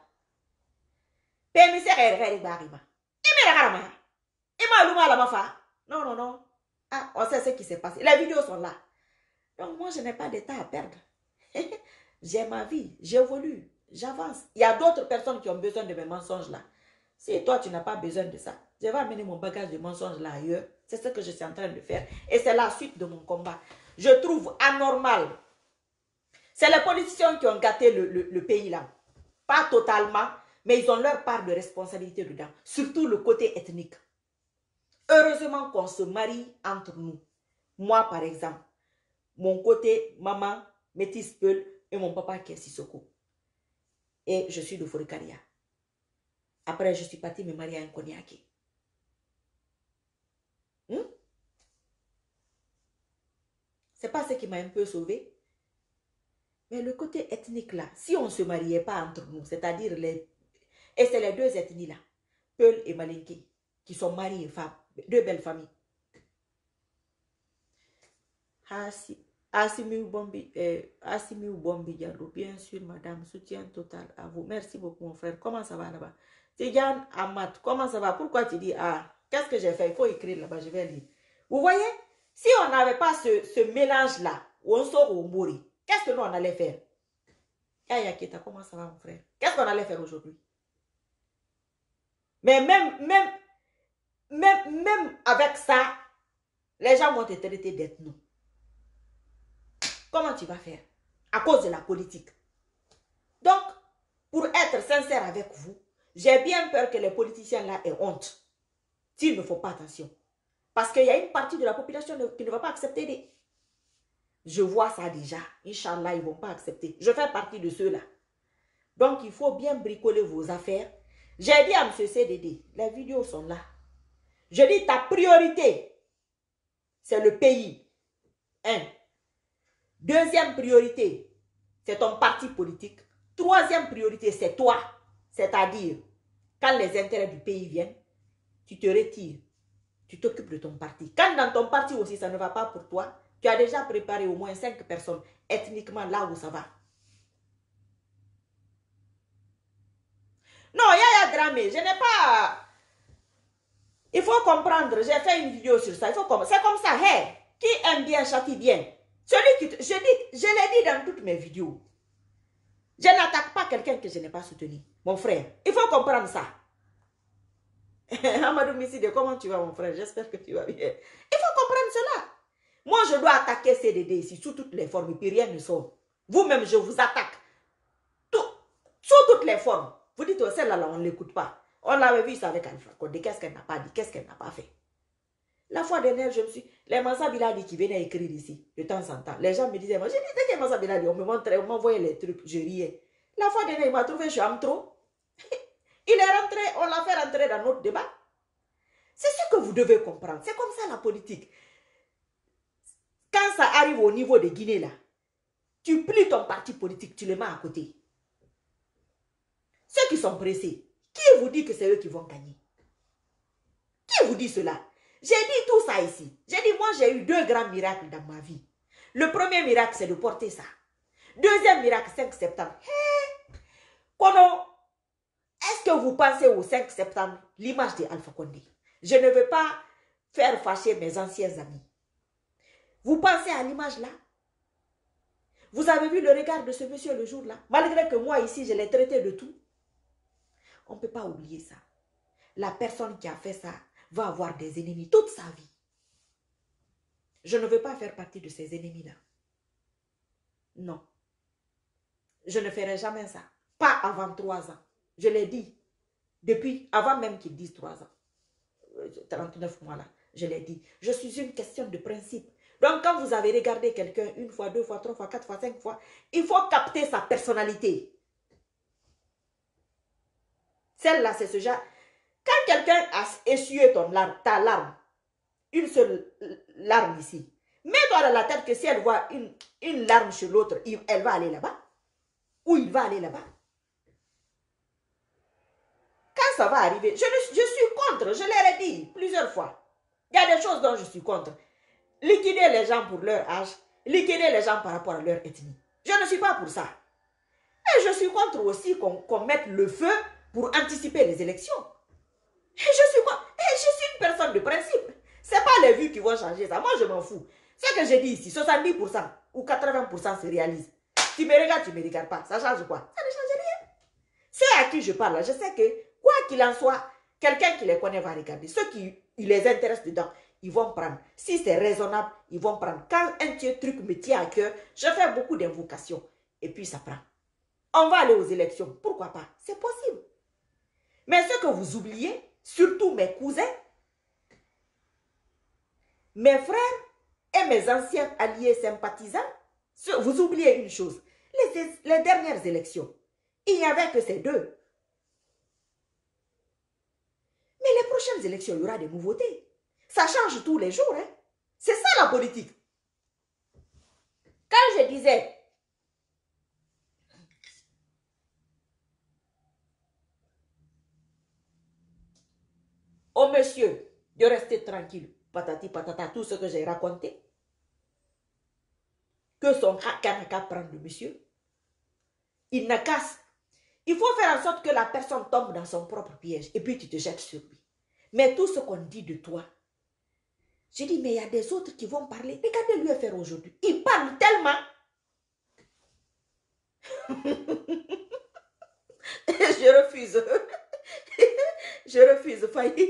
Non, non, non. Ah, on sait ce qui s'est passé. Les vidéos sont là. Donc, moi, je n'ai pas de temps à perdre. J'ai ma vie. J'évolue. J'avance. Il y a d'autres personnes qui ont besoin de mes mensonges là. Si toi, tu n'as pas besoin de ça, je vais amener mon bagage de mensonges là ailleurs. C'est ce que je suis en train de faire. Et c'est la suite de mon combat. Je trouve anormal. C'est les politiciens qui ont gâté le pays là. Pas totalement, mais ils ont leur part de responsabilité dedans. Surtout le côté ethnique. Heureusement qu'on se marie entre nous. Moi, par exemple, mon côté maman, métis Peul, et mon papa qui est Sissoko. Et je suis de Forikaria. Après, je suis partie me marier à un Konyaki. C'est pas ce qui m'a un peu sauvé. Mais le côté ethnique là, si on ne se mariait pas entre nous, c'est-à-dire les... Et c'est les deux ethnies là, Peul et Malinké, qui sont mariés et femmes, deux belles familles. Assimi Bombi Diallo, bien sûr, madame, soutien total à vous. Merci beaucoup, mon frère. Comment ça va là-bas? Tidiane Amat, comment ça va? Pourquoi tu dis, ah, qu'est-ce que j'ai fait? Il faut écrire là-bas, je vais lire. Vous voyez? Si on n'avait pas ce mélange-là, où on sort au Mbori, qu'est-ce que nous on allait faire? Yaya Kita, comment ça va, mon frère? Qu'est-ce qu'on allait faire aujourd'hui? Mais même avec ça, les gens vont te traiter d'ethno. Comment tu vas faire? À cause de la politique. Donc, pour être sincère avec vous, j'ai bien peur que les politiciens là aient honte. S'il ne faut pas attention. Parce qu'il y a une partie de la population qui ne va pas accepter. Je vois ça déjà. Inch'Allah, ils ne vont pas accepter. Je fais partie de ceux-là. Donc, il faut bien bricoler vos affaires. J'ai dit à M. CDD, les vidéos sont là. Je dis, ta priorité, c'est le pays. 1. Deuxième priorité, c'est ton parti politique. Troisième priorité, c'est toi. C'est-à-dire, quand les intérêts du pays viennent, tu te retires. Tu t'occupes de ton parti. Quand dans ton parti aussi, ça ne va pas pour toi, tu as déjà préparé au moins 5 personnes ethniquement là où ça va. Non, Yaya Dramé, je n'ai pas... Il faut comprendre, j'ai fait une vidéo sur ça. C'est comme ça, hey, qui aime bien châtie bien. Celui qui... Je l'ai dit dans toutes mes vidéos. Je n'attaque pas quelqu'un que je n'ai pas soutenu. Mon frère, il faut comprendre ça. Amadou Misside, comment tu vas, mon frère? J'espère que tu vas bien. Il faut comprendre cela. Moi, je dois attaquer CDD ici sous toutes les formes, et puis rien ne sort. Vous-même, je vous attaque. Sous toutes les formes. Vous dites, oh, celle-là, on ne l'écoute pas. On l'avait vu ça avec Alpha Condé. Qu'est-ce qu'elle n'a pas dit? Qu'est-ce qu'elle n'a pas fait? La fois dernière, je me suis... Les Mansa Biladi qui venaient écrire ici, de temps en temps, les gens me disaient, moi, j'ai dit, dès que Mansa Biladi, on me montrait, on m'envoyait les trucs, je riais. La fois dernière, il m'a trouvé, je suis en trop. Il est rentré, on l'a fait rentrer dans notre débat. C'est ce que vous devez comprendre. C'est comme ça la politique. Quand ça arrive au niveau de Guinée, là, tu plies ton parti politique, tu le mets à côté. Ceux qui sont pressés, qui vous dit que c'est eux qui vont gagner? Qui vous dit cela? J'ai dit tout ça ici. J'ai dit, moi, j'ai eu 2 grands miracles dans ma vie. Le premier miracle, c'est de porter ça. Deuxième miracle, 5 septembre. Hey, Kono, est-ce que vous pensez au 5 septembre, l'image de Alpha Condé? Je ne veux pas faire fâcher mes anciens amis. Vous pensez à l'image là? Vous avez vu le regard de ce monsieur le jour là? Malgré que moi ici, je l'ai traité de tout. On ne peut pas oublier ça. La personne qui a fait ça va avoir des ennemis toute sa vie. Je ne veux pas faire partie de ces ennemis-là. Non. Je ne ferai jamais ça. Pas avant 3 ans. Je l'ai dit. Depuis, avant même qu'ils disent 3 ans. 39 mois là. Je l'ai dit. Je suis une question de principe. Donc, quand vous avez regardé quelqu'un 1 fois, 2 fois, 3 fois, 4 fois, 5 fois, il faut capter sa personnalité. Celle-là, c'est ce genre. Quand quelqu'un a essuyé ta larme, une seule larme ici, mets-toi dans la tête que si elle voit une larme chez l'autre, elle va aller là-bas. Ou il va aller là-bas. Quand ça va arriver, je suis contre, je l'ai dit plusieurs fois. Il y a des choses dont je suis contre. Liquider les gens pour leur âge, liquider les gens par rapport à leur ethnie. Je ne suis pas pour ça. Et je suis contre aussi qu'on mette le feu pour anticiper les élections. Et je suis une personne de principe. Ce n'est pas les vues qui vont changer ça. Moi, je m'en fous. Ce que j'ai dit ici, 70% ou 80% se réalise. Tu me regardes, tu ne me regardes pas. Ça change quoi? Ça ne change rien. C'est à qui je parle. Je sais que, quoi qu'il en soit, quelqu'un qui les connaît va regarder. Ceux qui les intéressent dedans, ils vont prendre. Si c'est raisonnable, ils vont prendre. Quand un truc me tient à cœur, je fais beaucoup d'invocations. Et puis ça prend. On va aller aux élections. Pourquoi pas? C'est possible. Mais ce que vous oubliez, surtout mes cousins, mes frères et mes anciens alliés sympathisants, vous oubliez une chose. Les dernières élections, il n'y avait que ces deux. Mais les prochaines élections, il y aura des nouveautés. Ça change tous les jours. Hein? C'est ça la politique. Quand je disais, au monsieur de rester tranquille, patati patata, tout ce que j'ai raconté, que son cas n'a qu'à prendre le monsieur, il n'a qu'à. Il faut faire en sorte que la personne tombe dans son propre piège et puis tu te jettes sur lui. Mais tout ce qu'on dit de toi, je dis, mais il y a des autres qui vont parler. Regardez-lui faire aujourd'hui. Il parle tellement. Je refuse. Je refuse, Faye.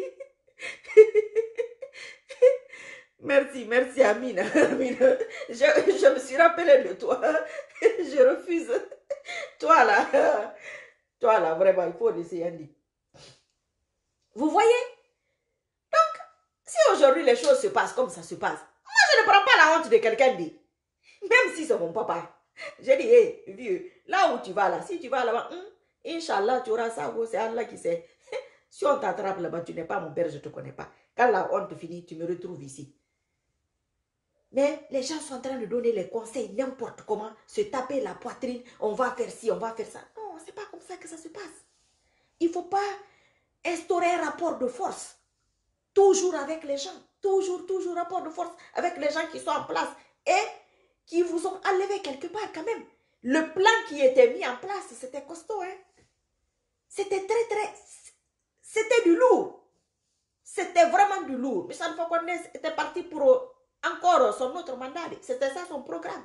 Merci, Amina. Je me suis rappelé de toi. Je refuse. Toi là, vraiment, il faut laisser Andy. Vous voyez? Donc, si aujourd'hui les choses se passent comme ça se passe, moi je ne prends pas la honte de quelqu'un dit. Même si c'est mon papa. J'ai dit, hé, vieux, là où tu vas là, si tu vas là-bas, Inch'Allah, tu auras ça, c'est Allah qui sait. Si on t'attrape là-bas, tu n'es pas mon père, je ne te connais pas. Quand la honte finit, tu me retrouves ici. Mais les gens sont en train de donner les conseils n'importe comment, se taper la poitrine, on va faire ci, on va faire ça. Non, c'est pas comme ça que ça se passe. Il ne faut pas instaurer un rapport de force. Toujours avec les gens. Toujours rapport de force avec les gens qui sont en place et qui vous ont enlevé quelque part quand même. Le plan qui était mis en place, c'était costaud. Hein? C'était c'était du lourd. C'était vraiment du lourd. Mais Alpha Condé était parti pour encore son autre mandat. C'était ça son programme.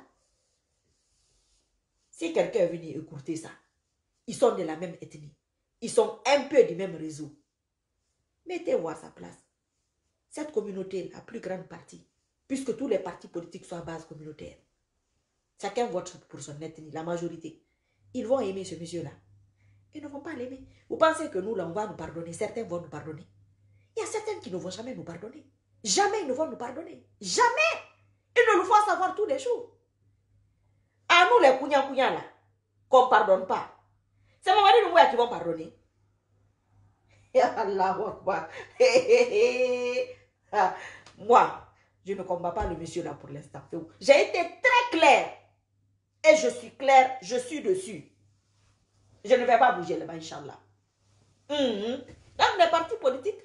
Si quelqu'un est venu écouter ça, ils sont de la même ethnie. Ils sont un peu du même réseau. Mettez-vous à sa place. Cette communauté, la plus grande partie, puisque tous les partis politiques sont à base communautaire, chacun vote pour son ethnie, la majorité. Ils vont aimer ce monsieur-là. Ils ne vont pas l'aimer. Vous pensez que nous, là, on va nous pardonner? Certains vont nous pardonner. Il y a certains qui ne vont jamais nous pardonner. Jamais ils ne vont nous pardonner. Jamais. Ils ne nous font savoir tous les jours. À nous, les kounya là, qu'on ne pardonne pas. C'est mon mari qui vont pardonner. Allahu Akbar. Moi, je ne combats pas le monsieur là pour l'instant. J'ai été très clair. Et je suis claire, je suis dessus. Je ne vais pas bouger là-bas, Inch'Allah. Dans les partis politiques,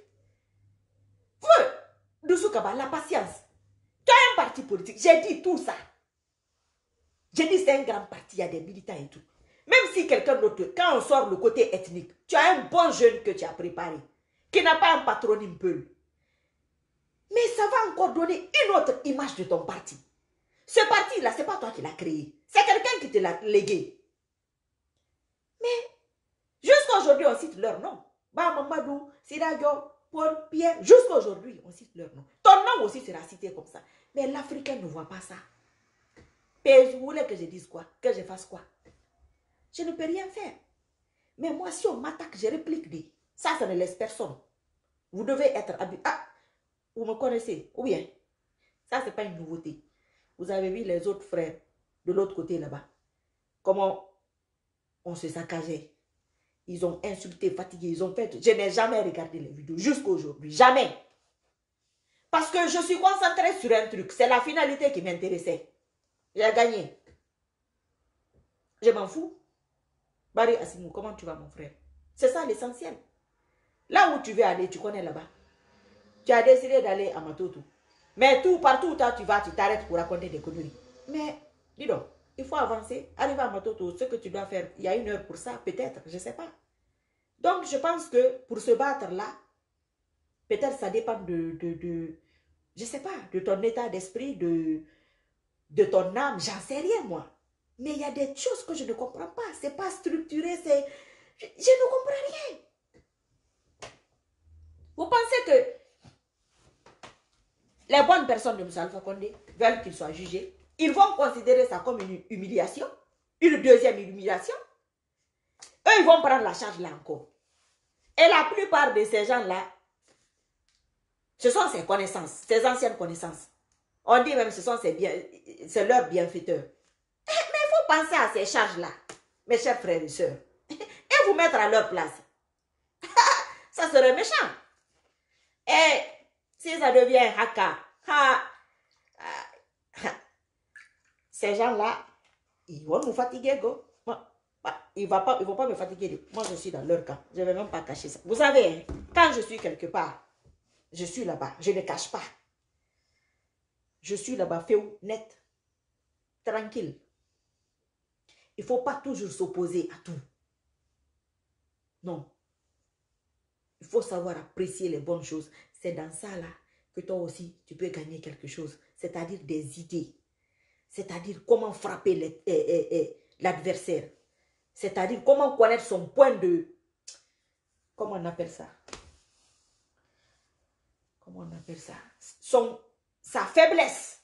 Dousoukaba, la patience. Tu as un parti politique, j'ai dit tout ça. J'ai dit c'est un grand parti, il y a des militants et tout. Même si quelqu'un d'autre, quand on sort le côté ethnique, tu as un bon jeune que tu as préparé, qui n'a pas un patronyme Peul. Mais ça va encore donner une autre image de ton parti. Ce parti-là, ce n'est pas toi qui l'as créé. C'est quelqu'un qui te l'a légué. Mais, jusqu'à aujourd'hui, on cite leur nom. Ba Mamadou, Sidadio, Paul, Pierre. Jusqu'à aujourd'hui, on cite leur nom. Ton nom aussi sera cité comme ça. Mais l'Africain ne voit pas ça. Mais vous voulez que je dise quoi? Que je fasse quoi? Je ne peux rien faire. Mais moi, si on m'attaque, je réplique. Ça ne laisse personne. Vous devez être habitué. Ah, vous me connaissez? Ou bien, ça, ce n'est pas une nouveauté. Vous avez vu les autres frères de l'autre côté là-bas. Comment on se saccageait. Ils ont insulté, fatigué, ils ont fait... Je n'ai jamais regardé les vidéos jusqu'à aujourd'hui. Jamais. Parce que je suis concentrée sur un truc. C'est la finalité qui m'intéressait. J'ai gagné. Je m'en fous. Barry Assimou, comment tu vas mon frère? C'est ça l'essentiel. Là où tu veux aller, tu connais là-bas. Tu as décidé d'aller à Matoto. Mais partout où tu vas, tu t'arrêtes pour raconter des conneries. Mais, dis donc, il faut avancer. Arriver à Matoto, ce que tu dois faire, il y a 1 heure pour ça, peut-être, je ne sais pas. Donc, je pense que pour se battre là, peut-être ça dépend je ne sais pas, de ton état d'esprit, de ton âme, j'en sais rien moi. Mais il y a des choses que je ne comprends pas. C'est pas structuré, c'est... Je ne comprends rien. Vous pensez que les bonnes personnes de M. Alpha Condé veulent qu'il soit jugé? Ils vont considérer ça comme une humiliation, une deuxième humiliation. Eux, ils vont prendre la charge là encore. Et la plupart de ces gens-là, ce sont ses connaissances, ses anciennes connaissances. On dit même que c'est leurs bienfaiteurs. Mais il faut penser à ces charges-là, mes chers frères et sœurs, et vous mettre à leur place. Ça serait méchant. Et si ça devient haka, ces gens-là, ils vont nous fatiguer, go. Ils ne vont pas me fatiguer. Moi, je suis dans leur camp. Je ne vais même pas cacher ça. Vous savez, quand je suis quelque part, je suis là-bas. Je ne cache pas. Je suis là-bas, fait net, tranquille. Il ne faut pas toujours s'opposer à tout. Non. Il faut savoir apprécier les bonnes choses. C'est dans ça, là, que toi aussi, tu peux gagner quelque chose. C'est-à-dire des idées. C'est-à-dire comment frapper l'adversaire. C'est-à-dire comment connaître son point de... Comment on appelle ça? Comment on appelle ça? Sa faiblesse.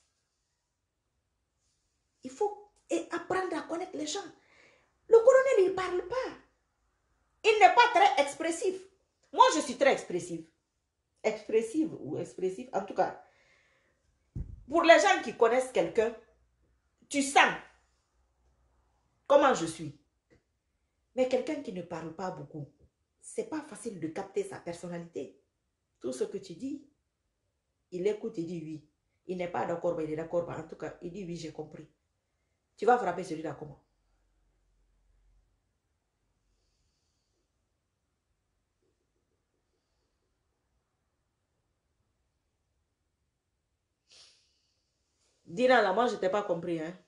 Il faut apprendre à connaître les gens. Le colonel, il ne parle pas. Il n'est pas très expressif. Moi, je suis très expressive. Expressive ou expressive, en tout cas. Pour les gens qui connaissent quelqu'un, tu sens comment je suis. Mais quelqu'un qui ne parle pas beaucoup, c'est pas facile de capter sa personnalité. Tout ce que tu dis, il écoute, il dit oui. Il n'est pas d'accord, mais il est d'accord. En tout cas, il dit oui, j'ai compris. Tu vas frapper celui-là comment? Dina, là, moi, je t'ai pas compris, hein.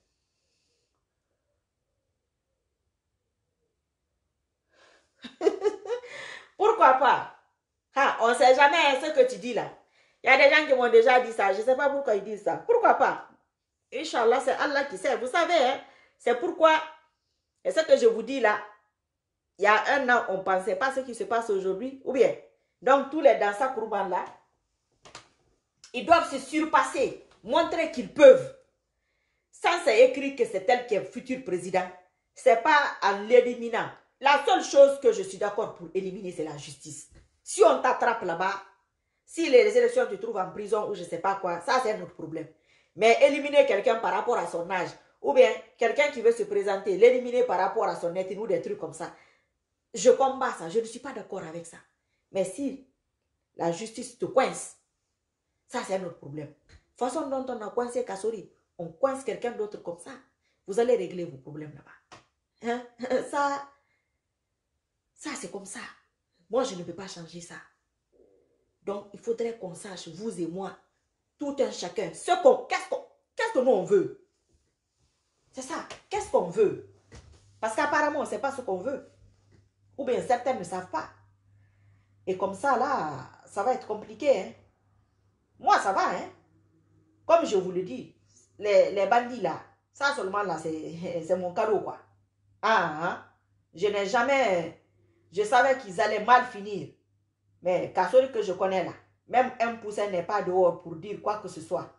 Pourquoi pas? On ne sait jamais ce que tu dis là. Il y a des gens qui m'ont déjà dit ça. Je ne sais pas pourquoi ils disent ça. Pourquoi pas? Inch'Allah, c'est Allah qui sait. Vous savez, hein, c'est pourquoi, et ce que je vous dis là, il y a 1 an, on ne pensait pas ce qui se passe aujourd'hui. Ou bien, donc tous les danseurs Kourouban là, ils doivent se surpasser, montrer qu'ils peuvent. Sans c'est écrit que c'est elle qui est futur président. Ce n'est pas en l'éliminant. La seule chose que je suis d'accord pour éliminer, c'est la justice. Si on t'attrape là-bas, si les élections te trouvent en prison ou je ne sais pas quoi, ça c'est un autre problème. Mais éliminer quelqu'un par rapport à son âge, ou bien quelqu'un qui veut se présenter, l'éliminer par rapport à son ethnie ou des trucs comme ça, je combats ça, je ne suis pas d'accord avec ça. Mais si la justice te coince, ça c'est un autre problème. Façon dont on a coincé Kassori, on coince quelqu'un d'autre comme ça, vous allez régler vos problèmes là-bas. Hein? Ça c'est comme ça. Moi, je ne peux pas changer ça. Donc, il faudrait qu'on sache, vous et moi, tout un chacun, qu'est-ce que nous on veut. C'est ça, qu'est-ce qu'on veut. Parce qu'apparemment, on ne sait pas ce qu'on veut. Ou bien certains ne savent pas. Et comme ça, là, ça va être compliqué. Hein? Moi, ça va. Hein? Comme je vous le dis, les bandits là, ça seulement là, c'est mon cadeau, quoi. Hein? Je n'ai jamais... Je savais qu'ils allaient mal finir. Mais Kassori que je connais là, même un poussin n'est pas dehors pour dire quoi que ce soit.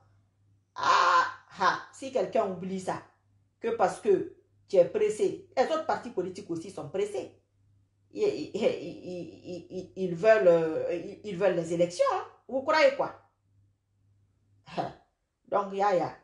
Si quelqu'un oublie ça, que parce que tu es pressé, les autres partis politiques aussi sont pressés. Ils veulent les élections. Hein? Vous croyez quoi? Donc, Yaya,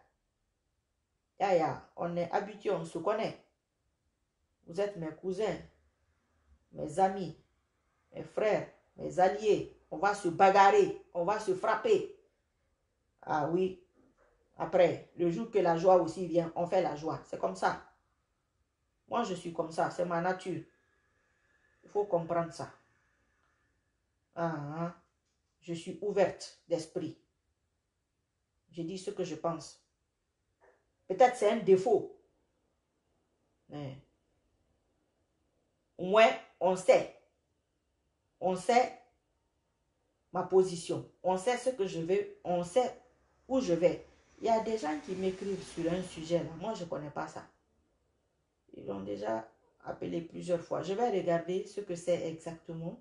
on est habitué, on se connaît. Vous êtes mes cousins, mes amis, mes frères, mes alliés. On va se bagarrer, on va se frapper. Ah oui. Après, le jour que la joie aussi vient, on fait la joie. C'est comme ça. Moi, je suis comme ça. C'est ma nature. Il faut comprendre ça. Je suis ouverte d'esprit. Je dis ce que je pense. Peut-être c'est un défaut. Mais au moins, on sait. On sait ma position. On sait ce que je veux. On sait où je vais. Il y a des gens qui m'écrivent sur un sujet là. Moi, je ne connais pas ça. Ils l'ont déjà appelé plusieurs fois. Je vais regarder ce que c'est exactement.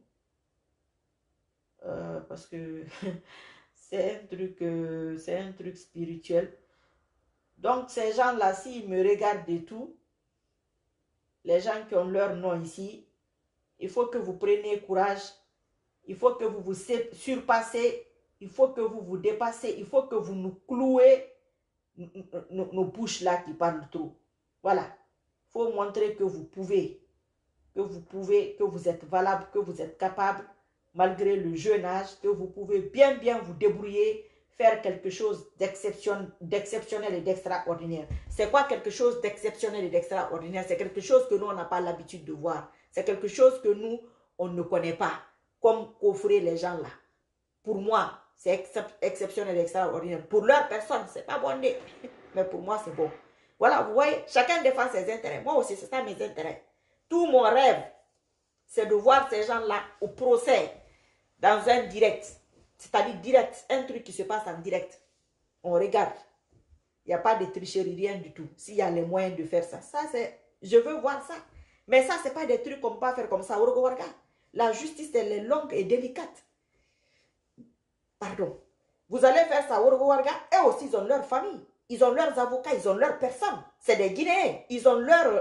Parce que c'est un truc spirituel. Donc, ces gens-là, s'ils me regardent et tout, les gens qui ont leur nom ici, il faut que vous preniez courage. Il faut que vous vous surpassez. Il faut que vous vous dépassez. Il faut que vous nous clouez nos bouches là qui parlent trop. Voilà. Il faut montrer que vous pouvez. Que vous êtes valable, que vous êtes capable, malgré le jeune âge, que vous pouvez bien vous débrouiller, faire quelque chose d'exceptionnel et d'extraordinaire. C'est quoi quelque chose d'exceptionnel et d'extraordinaire? C'est quelque chose que nous, on n'a pas l'habitude de voir. C'est quelque chose que nous, on ne connaît pas. Comme offrir les gens là. Pour moi, c'est exceptionnel et extraordinaire. Pour leur personne, c'est pas bon. Mais pour moi, c'est bon. Voilà, vous voyez, chacun défend ses intérêts. Moi aussi, c'est ça mes intérêts. Tout mon rêve, c'est de voir ces gens-là au procès, dans un direct. C'est-à-dire direct, un truc qui se passe en direct. On regarde. Il n'y a pas de tricherie, rien du tout. S'il y a les moyens de faire ça, je veux voir ça. Mais ça, ce n'est pas des trucs qu'on peut pas faire comme ça. La justice, elle est longue et délicate. Pardon. Vous allez faire ça, eux aussi, ils ont leur famille. Ils ont leurs avocats, ils ont leurs personnes. C'est des Guinéens. Ils ont leurs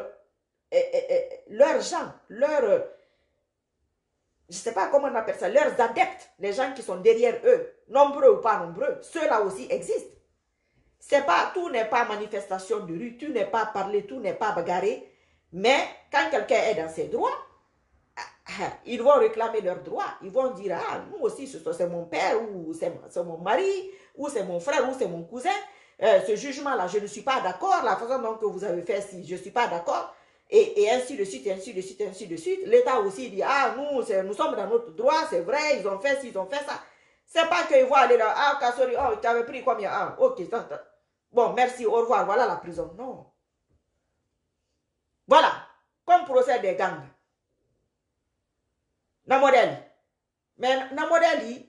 gens, je ne sais pas comment on appelle ça, leurs adeptes, les gens qui sont derrière eux, nombreux ou pas nombreux, ceux-là aussi existent. Tout n'est pas manifestation de rue, tout n'est pas parler, tout n'est pas bagarrer, mais quand quelqu'un est dans ses droits, ils vont réclamer leurs droits. Ils vont dire, ah, nous aussi, c'est mon père, ou c'est mon mari, ou c'est mon frère, ou c'est mon cousin. Ce jugement-là, je ne suis pas d'accord. La façon dont que vous avez fait, si je ne suis pas d'accord. Et ainsi de suite, ainsi de suite, ainsi de suite. L'État aussi dit, ah, nous sommes dans notre droit, c'est vrai, ils ont fait ci, ils ont fait ça. C'est pas qu'ils vont aller là, ah, Kassori, oh, tu avais pris combien? Ah, ok, bon, merci, au revoir, voilà la prison. Non. Voilà, comme procès des gangs. Namodeli. Mais Namodeli,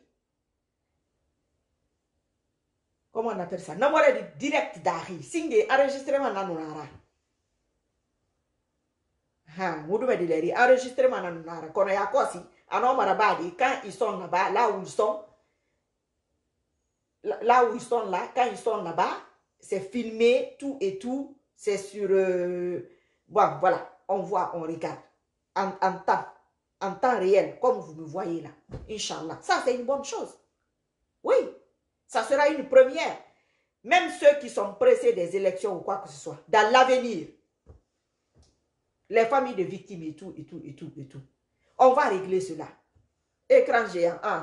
comment on appelle ça? Namodeli direct d'Ari. Singe, enregistrement nanunara. Enregistrement nanunara. Qu'on a quoi si? Alors, Marabadi, quand ils sont là-bas, là où ils sont, là, quand ils sont là-bas, c'est filmé, tout et tout. C'est sur. Bon, voilà, on voit, on regarde. En temps réel, comme vous me voyez là. Inch'Allah. Ça, c'est une bonne chose. Oui, ça sera une première. Même ceux qui sont pressés des élections ou quoi que ce soit, dans l'avenir, les familles de victimes et tout, et tout, et tout, et tout. On va régler cela. Écran géant. Ah.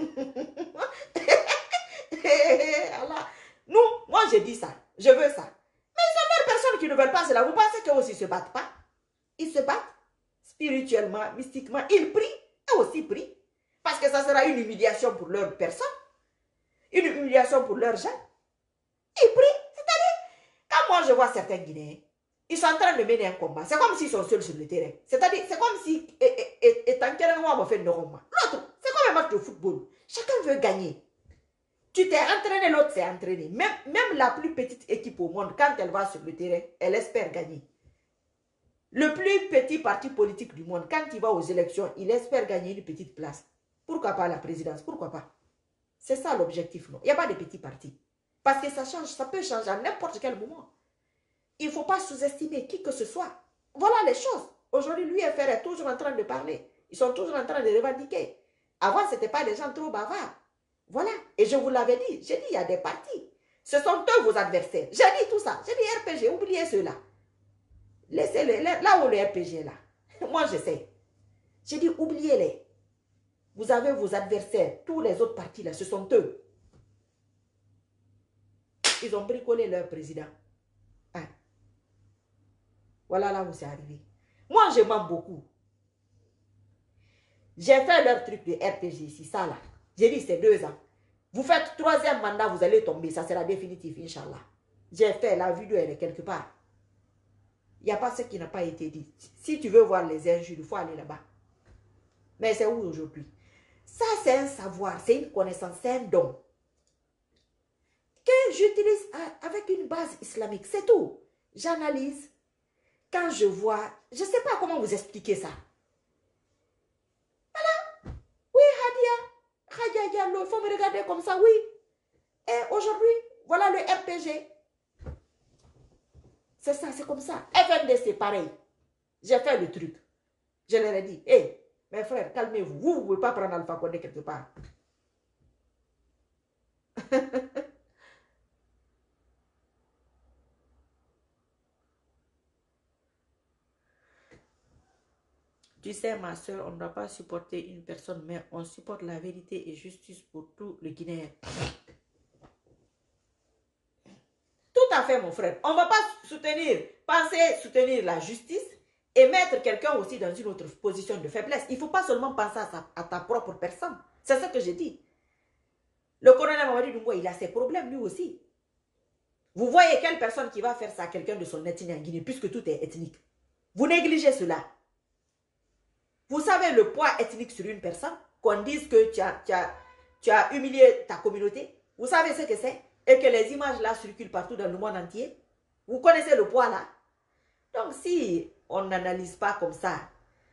Nous, moi je dis ça. Je veux ça. Mais il y a d'autres personnes qui ne veulent pas cela. Vous pensez qu'eux aussi ne se battent pas? Ils se battent spirituellement, mystiquement. Ils prient. Eux aussi prient. Parce que ça sera une humiliation pour leur personne. Une humiliation pour leurs gens. Ils prient. C'est-à-dire, quand moi je vois certains Guinéens, ils sont en train de mener un combat. C'est comme s'ils sont seuls sur le terrain. C'est-à-dire, c'est comme si l'autre, c'est comme un match de football. Chacun veut gagner. Tu t'es entraîné, l'autre s'est entraîné. Même la plus petite équipe au monde, quand elle va sur le terrain, elle espère gagner. Le plus petit parti politique du monde, quand il va aux élections, il espère gagner une petite place. Pourquoi pas la présidence? Pourquoi pas? C'est ça l'objectif, non? Il n'y a pas de petits partis. Parce que ça change, ça peut changer à n'importe quel moment. Il ne faut pas sous-estimer qui que ce soit. Voilà les choses. Aujourd'hui, l'UFR est toujours en train de parler. Ils sont toujours en train de revendiquer. Avant, ce n'était pas des gens trop bavards. Voilà. Et je vous l'avais dit. J'ai dit, il y a des partis. Ce sont eux vos adversaires. J'ai dit tout ça. J'ai dit RPG, oubliez ceux-là. Laissez-les. Là où le RPG est là. Moi, je sais. J'ai dit, oubliez-les. Vous avez vos adversaires. Tous les autres partis là, ce sont eux. Ils ont bricolé leur président. Hein. Voilà là où c'est arrivé. Moi, je m'aime beaucoup. J'ai fait leur truc de RPG ici, ça là. J'ai dit, c'est 2 ans. Vous faites 3e mandat, vous allez tomber. Ça sera définitif, Inch'Allah. J'ai fait la vidéo, elle est quelque part. Il n'y a pas ce qui n'a pas été dit. Si tu veux voir les injures, il faut aller là-bas. Mais c'est où aujourd'hui? Ça, c'est un savoir, c'est une connaissance, c'est un don. Que j'utilise avec une base islamique, c'est tout. J'analyse. Quand je vois, je ne sais pas comment vous expliquer ça. Voilà. Oui, Hadia Diallo, il faut me regarder comme ça, oui. Et aujourd'hui, voilà le RPG. C'est ça, c'est comme ça. FND, c'est pareil. J'ai fait le truc. Je leur ai dit, hé, mes frères, calmez-vous. Vous ne pouvez pas prendre Alpha Condé quelque part. Tu sais, ma soeur, on ne doit pas supporter une personne, mais on supporte la vérité et justice pour tout le Guinéen. Tout à fait, mon frère. On ne va pas penser soutenir la justice et mettre quelqu'un aussi dans une autre position de faiblesse. Il ne faut pas seulement penser à ta propre personne. C'est ce que j'ai dit. Le colonel Mamadi Doumbouya, il a ses problèmes lui aussi. Vous voyez quelle personne qui va faire ça à quelqu'un de son ethnie en Guinée, puisque tout est ethnique. Vous négligez cela. Vous savez le poids ethnique sur une personne, qu'on dise que tu as humilié ta communauté. Vous savez ce que c'est? Et que les images là circulent partout dans le monde entier. Vous connaissez le poids là? Donc si on n'analyse pas comme ça,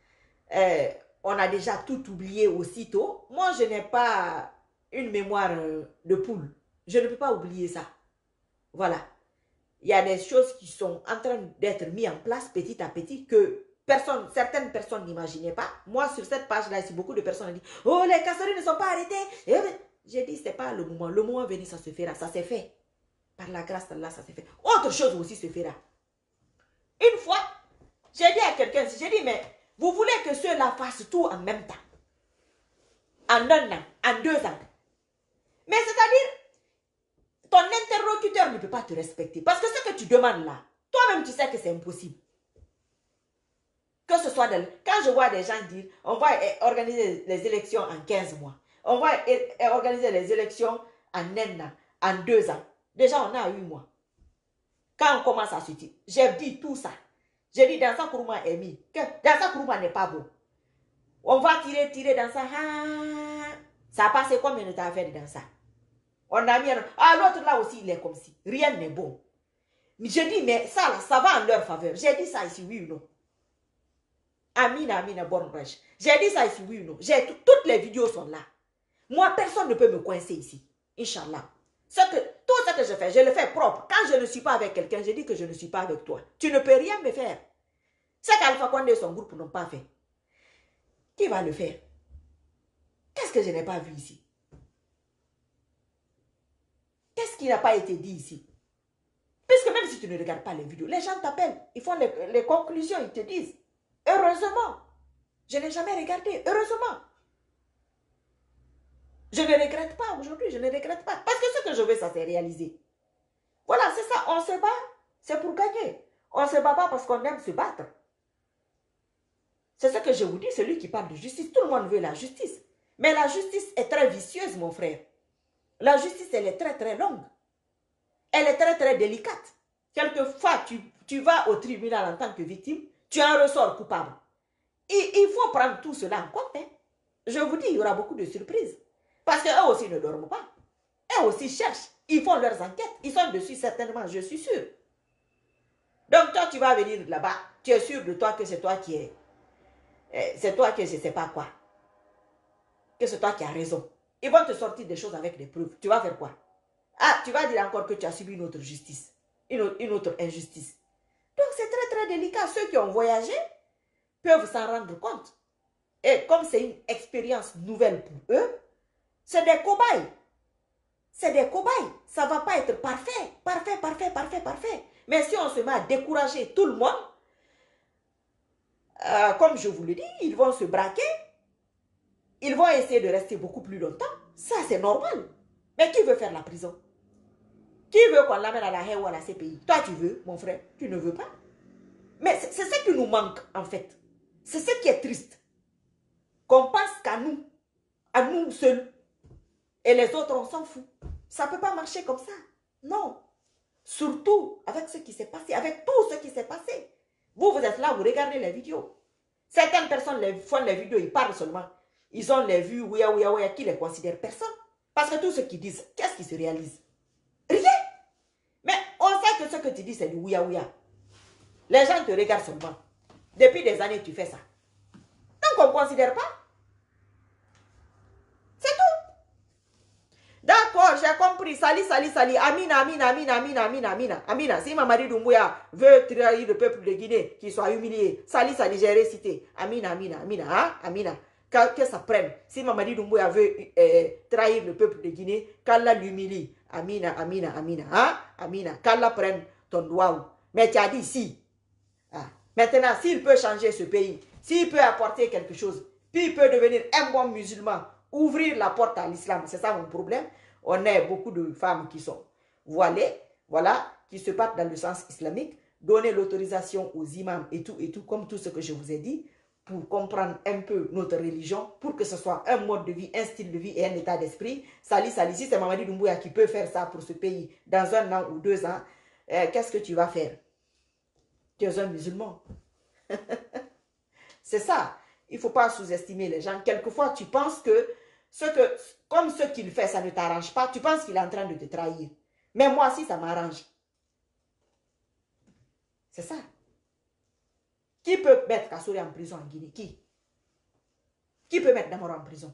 on a déjà tout oublié aussitôt. Moi, je n'ai pas une mémoire de poule. Je ne peux pas oublier ça. Voilà. Il y a des choses qui sont en train d'être mises en place petit à petit que certaines personnes n'imaginaient pas. Moi, sur cette page-là, beaucoup de personnes ont dit « Oh, les casseries ne sont pas arrêtés. » J'ai dit, ce n'est pas le moment. Le moment venu, ça se fera. Ça s'est fait. Par la grâce d'Allah, ça s'est fait. Autre chose aussi se fera. Une fois, j'ai dit à quelqu'un, j'ai dit, mais vous voulez que ceux-là fassent tout en même temps. En 1 an, en 2 ans. Mais c'est-à-dire, ton interlocuteur ne peut pas te respecter. Parce que ce que tu demandes là, toi-même, tu sais que c'est impossible. Que ce soit quand je vois des gens dire, on va organiser les élections en 15 mois. On va organiser les élections en 1 an, en 2 ans. Déjà, on a 8 mois. Quand on commence à se dire, j'ai dit tout ça. J'ai dit, dans ça, Kourouma est mis. Que dans ça, Kourouma n'est pas bon. On va tirer dans ça. Ça a passé combien de temps à faire dans ça? On a mis l'autre là aussi, il est comme si. Rien n'est bon. Mais j'ai dit, mais ça, là, ça va en leur faveur. J'ai dit ça ici, oui ou non? Amina, bonne brèche. J'ai dit ça ici, oui ou non? Toutes les vidéos sont là. Moi, personne ne peut me coincer ici. Inch'Allah. Tout ce que je fais, je le fais propre. Quand je ne suis pas avec quelqu'un, je dis que je ne suis pas avec toi. Tu ne peux rien me faire. Ce qu'Alpha Condé et son groupe n'ont pas fait. Qui va le faire? Qu'est-ce que je n'ai pas vu ici? Qu'est-ce qui n'a pas été dit ici? Puisque même si tu ne regardes pas les vidéos, les gens t'appellent. Ils font les conclusions, ils te disent. Heureusement. Je n'ai jamais regardé. Heureusement. Je ne regrette pas aujourd'hui, je ne regrette pas. Parce que ce que je veux, ça s'est réalisé. Voilà, c'est ça. On se bat, c'est pour gagner. On ne se bat pas parce qu'on aime se battre. C'est ce que je vous dis, celui qui parle de justice. Tout le monde veut la justice. Mais la justice est très vicieuse, mon frère. La justice, elle est très, très longue. Elle est très, très délicate. Quelquefois, tu vas au tribunal en tant que victime, tu en ressors coupable. Il faut prendre tout cela en compte. Hein. Je vous dis, il y aura beaucoup de surprises. Parce qu'eux aussi ne dorment pas. Eux aussi cherchent. Ils font leurs enquêtes. Ils sont dessus certainement, je suis sûr. Donc toi, tu vas venir là-bas. Tu es sûr de toi que c'est toi qui es... c'est toi que je ne sais pas quoi. Que c'est toi qui as raison. Ils vont te sortir des choses avec des preuves. Tu vas faire quoi? Ah, tu vas dire encore que tu as subi une autre justice. Une autre injustice. Donc c'est très très délicat. Ceux qui ont voyagé peuvent s'en rendre compte. Et comme c'est une expérience nouvelle pour eux, c'est des cobayes. C'est des cobayes. Ça ne va pas être parfait. Parfait. Mais si on se met à décourager tout le monde, comme je vous le dis, ils vont se braquer. Ils vont essayer de rester beaucoup plus longtemps. Ça, c'est normal. Mais qui veut faire la prison? Qui veut qu'on l'amène à la haie ou à la CPI? Toi, tu veux, mon frère? Tu ne veux pas? Mais c'est ce qui nous manque, en fait. C'est ce qui est triste. Qu'on pense qu'à nous seuls. Et les autres, on s'en fout. Ça ne peut pas marcher comme ça. Non. Surtout avec ce qui s'est passé, avec tout ce qui s'est passé. Vous êtes là, vous regardez les vidéos. Certaines personnes font les vidéos, ils parlent seulement. Ils ont les vues, ouya, ouya, ouya, qui les considèrent personne. Parce que tout ce qu'ils disent, qu'est-ce qui se réalise? Rien. Mais on sait que ce que tu dis, c'est du ouya, ouya. Les gens te regardent seulement. Depuis des années, tu fais ça. Donc, on ne considère pas. C'est tout. D'accord, j'ai compris. Sali, sali, sali. Amina, amina, amina, amina, amina, amina. Amina, si Mamadi Doumbouya veut trahir le peuple de Guinée, qu'il soit humilié. Sali, sali, j'ai récité. Amina, amina, amina, hein? Amina. Que ça prenne. Si Mamadi Doumbouya veut trahir le peuple de Guinée, qu'Allah l'humilie. Amina, amina, amina, hein? Amina. Qu'Allah prenne ton doigt. Mais tu as dit si. Ah. Maintenant, s'il peut changer ce pays, s'il peut apporter quelque chose, puis il peut devenir un bon musulman, ouvrir la porte à l'islam, c'est ça mon problème. On a beaucoup de femmes qui sont voilées, voilà, qui se battent dans le sens islamique, donner l'autorisation aux imams et tout, comme tout ce que je vous ai dit, pour comprendre un peu notre religion, pour que ce soit un mode de vie, un style de vie et un état d'esprit. Sali, sali, si c'est Mamadi Doumbouya qui peut faire ça pour ce pays dans 1 an ou 2 ans, qu'est-ce que tu vas faire? Tu es un musulman. C'est ça. Il ne faut pas sous-estimer les gens. Quelquefois, tu penses que, comme ce qu'il fait, ça ne t'arrange pas, tu penses qu'il est en train de te trahir. Mais moi aussi, ça m'arrange. C'est ça. Qui peut mettre Kassouri en prison en Guinée? Qui peut mettre Damaro en prison?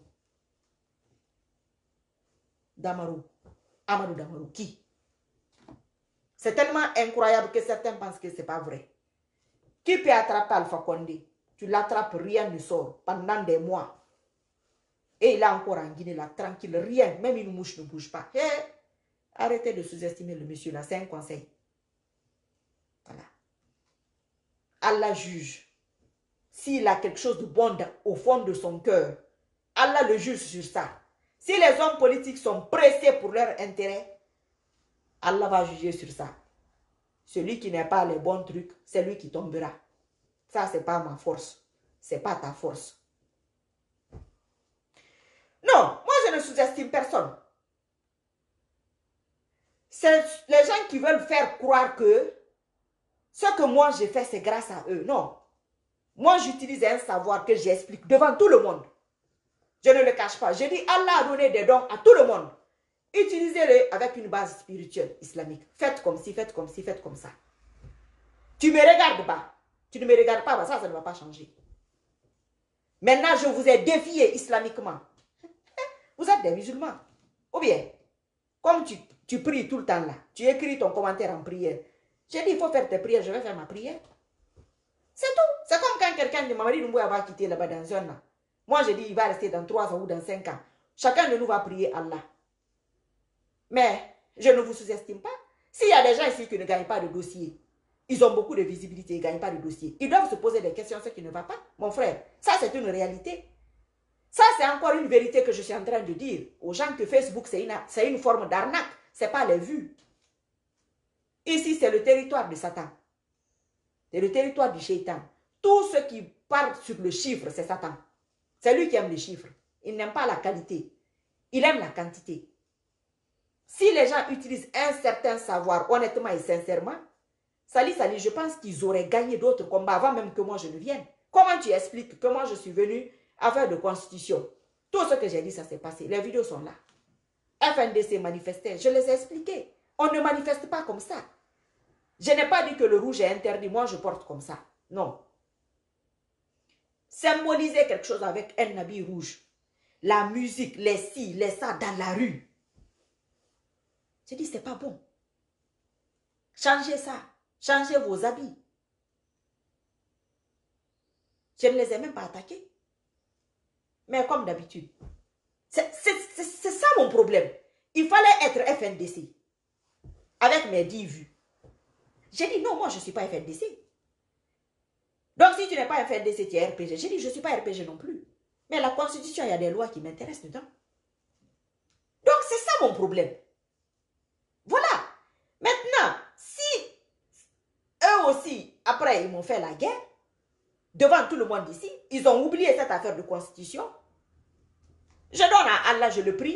Damaro. Amadou Damaro. Qui? C'est tellement incroyable que certains pensent que ce n'est pas vrai. Qui peut attraper Alpha Condé? Tu l'attrapes, rien ne sort pendant des mois. Et il est encore en Guinée, là, tranquille, rien, même une mouche ne bouge pas. Hey, arrêtez de sous-estimer le monsieur, là, c'est un conseil. Voilà. Allah juge. S'il a quelque chose de bon au fond de son cœur, Allah le juge sur ça. Si les hommes politiques sont pressés pour leur intérêt, Allah va juger sur ça. Celui qui n'a pas les bons trucs, c'est lui qui tombera. Ça, ce n'est pas ma force. Ce n'est pas ta force. Non, moi, je ne sous-estime personne. C'est les gens qui veulent faire croire que ce que moi, j'ai fait, c'est grâce à eux. Non. Moi, j'utilise un savoir que j'explique devant tout le monde. Je ne le cache pas. Je dis, Allah a donné des dons à tout le monde. Utilisez-les avec une base spirituelle islamique. Faites comme ci, faites comme ci, faites comme ça. Tu ne me regardes pas. Tu ne me regardes pas, ça ne va pas changer. Maintenant, je vous ai défié islamiquement. Vous êtes des musulmans. Ou bien, comme tu pries tout le temps là, tu écris ton commentaire en prière. J'ai dit, il faut faire tes prières, je vais faire ma prière. C'est tout. C'est comme quand quelqu'un de Mamadi Doumbouya va quitter là-bas dans un an. Moi, j'ai dit, il va rester dans 3 ans ou dans 5 ans. Chacun de nous va prier Allah. Mais je ne vous sous-estime pas. S'il y a des gens ici qui ne gagnent pas de dossier, ils ont beaucoup de visibilité, ils ne gagnent pas de dossier. Ils doivent se poser des questions, ce qui ne va pas. Mon frère, ça c'est une réalité. Ça c'est encore une vérité que je suis en train de dire aux gens que Facebook c'est une forme d'arnaque. Ce n'est pas les vues. Ici c'est le territoire de Satan. C'est le territoire du Shaitan. Tout ce qui part sur le chiffre, c'est Satan. C'est lui qui aime les chiffres. Il n'aime pas la qualité. Il aime la quantité. Si les gens utilisent un certain savoir honnêtement et sincèrement, Sali, je pense qu'ils auraient gagné d'autres combats avant même que moi je ne vienne. Comment tu expliques que moi je suis venu à faire de constitution? Tout ce que j'ai dit, ça s'est passé. Les vidéos sont là. FNDC manifestait, je les ai expliqués. On ne manifeste pas comme ça. Je n'ai pas dit que le rouge est interdit, moi je porte comme ça. Non. Symboliser quelque chose avec un habit rouge. La musique, les ci, les ça dans la rue. J'ai dit, c'est pas bon. Changez ça. Changez vos habits. Je ne les ai même pas attaqués. Mais comme d'habitude. C'est ça mon problème. Il fallait être FNDC. Avec mes 10 vues. J'ai dit, non, moi je ne suis pas FNDC. Donc si tu n'es pas FNDC, tu es RPG. J'ai dit, je ne suis pas RPG non plus. Mais la Constitution, il y a des lois qui m'intéressent dedans. Donc c'est ça mon problème. Voilà. Maintenant, si eux aussi, après, ils m'ont fait la guerre, devant tout le monde ici, ils ont oublié cette affaire de constitution, je donne à Allah, je le prie,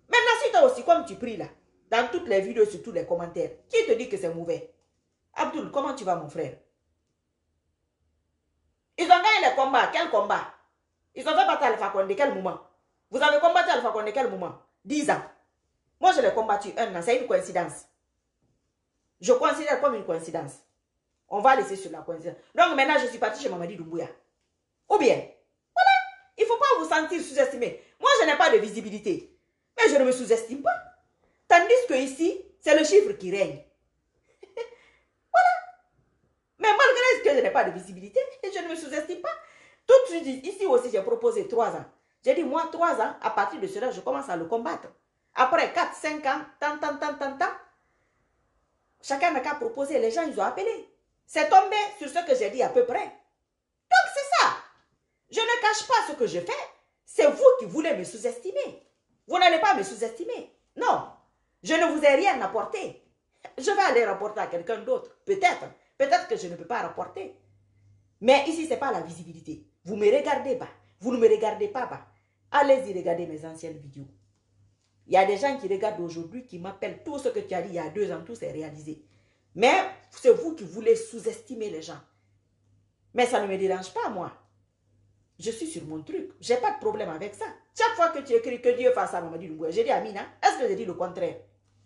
Maintenant, si toi aussi, comme tu pries là, dans toutes les vidéos, sur tous les commentaires, qui te dit que c'est mauvais? Abdul, comment tu vas, mon frère? Ils ont gagné les combats. Quel combat? Ils ont fait battre Alpha Condé. Quel moment? Vous avez combattu Alpha Condé quel moment? 10 ans. Moi, je l'ai combattu 1 an. C'est une coïncidence. Je considère comme une coïncidence. On va laisser sur la coïncidence. Donc maintenant, je suis parti chez Mamadi Doumbouya. Ou bien, voilà, il ne faut pas vous sentir sous-estimé. Moi, je n'ai pas de visibilité. Mais je ne me sous-estime pas. Tandis que ici, c'est le chiffre qui règne. Voilà. Mais malgré que je n'ai pas de visibilité, je ne me sous-estime pas. Tout de suite, ici aussi, j'ai proposé 3 ans. J'ai dit, moi, 3 ans, à partir de cela, je commence à le combattre. Après 4, 5 ans, tant. Chacun n'a qu'à proposer. Les gens, ils ont appelé. C'est tombé sur ce que j'ai dit à peu près. Donc, c'est ça. Je ne cache pas ce que je fais. C'est vous qui voulez me sous-estimer. Vous n'allez pas me sous-estimer. Non. Je ne vous ai rien apporté. Je vais aller rapporter à quelqu'un d'autre. Peut-être. Peut-être que je ne peux pas rapporter. Mais ici, ce n'est pas la visibilité. Vous me regardez bas. Vous ne me regardez pas bas. Allez-y regarder mes anciennes vidéos. Il y a des gens qui regardent aujourd'hui, qui m'appellent. Tout ce que tu as dit il y a 2 ans, tout s'est réalisé. Mais c'est vous qui voulez sous-estimer les gens. Mais ça ne me dérange pas, moi. Je suis sur mon truc. Je n'ai pas de problème avec ça. Chaque fois que tu écris que Dieu fasse ça, Mamadi Doumbouya, j'ai dit Amina. Est-ce que j'ai dit le contraire?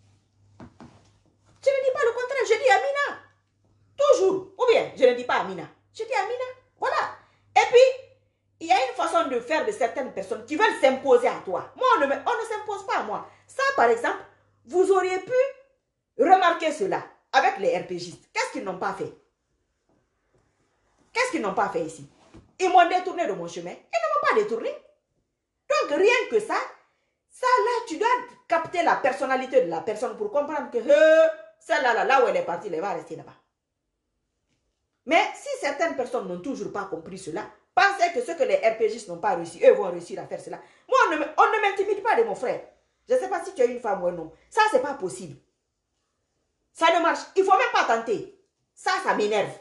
Je ne dis pas le contraire, je dis Amina. Toujours. Ou bien, je ne dis pas Amina. Je dis Amina. Voilà. Et puis, il y a une façon de faire de certaines personnes qui veulent s'imposer à toi. Moi, on ne s'impose pas à moi. Ça, par exemple, vous auriez pu remarquer cela avec les RPGistes. Qu'est-ce qu'ils n'ont pas fait? Qu'est-ce qu'ils n'ont pas fait ici? Ils m'ont détourné de mon chemin. Ils ne m'ont pas détourné. Donc, rien que ça là, tu dois capter la personnalité de la personne pour comprendre que celle-là, là où elle est partie, elle va rester là-bas. Mais si certaines personnes n'ont toujours pas compris cela, pensez que ce que les RPGistes n'ont pas réussi, eux vont réussir à faire cela. Moi, on ne m'intimide pas de mon frère. Je ne sais pas si tu es une femme ou un homme. Ça, ce n'est pas possible. Ça ne marche. Il ne faut même pas tenter. Ça m'énerve.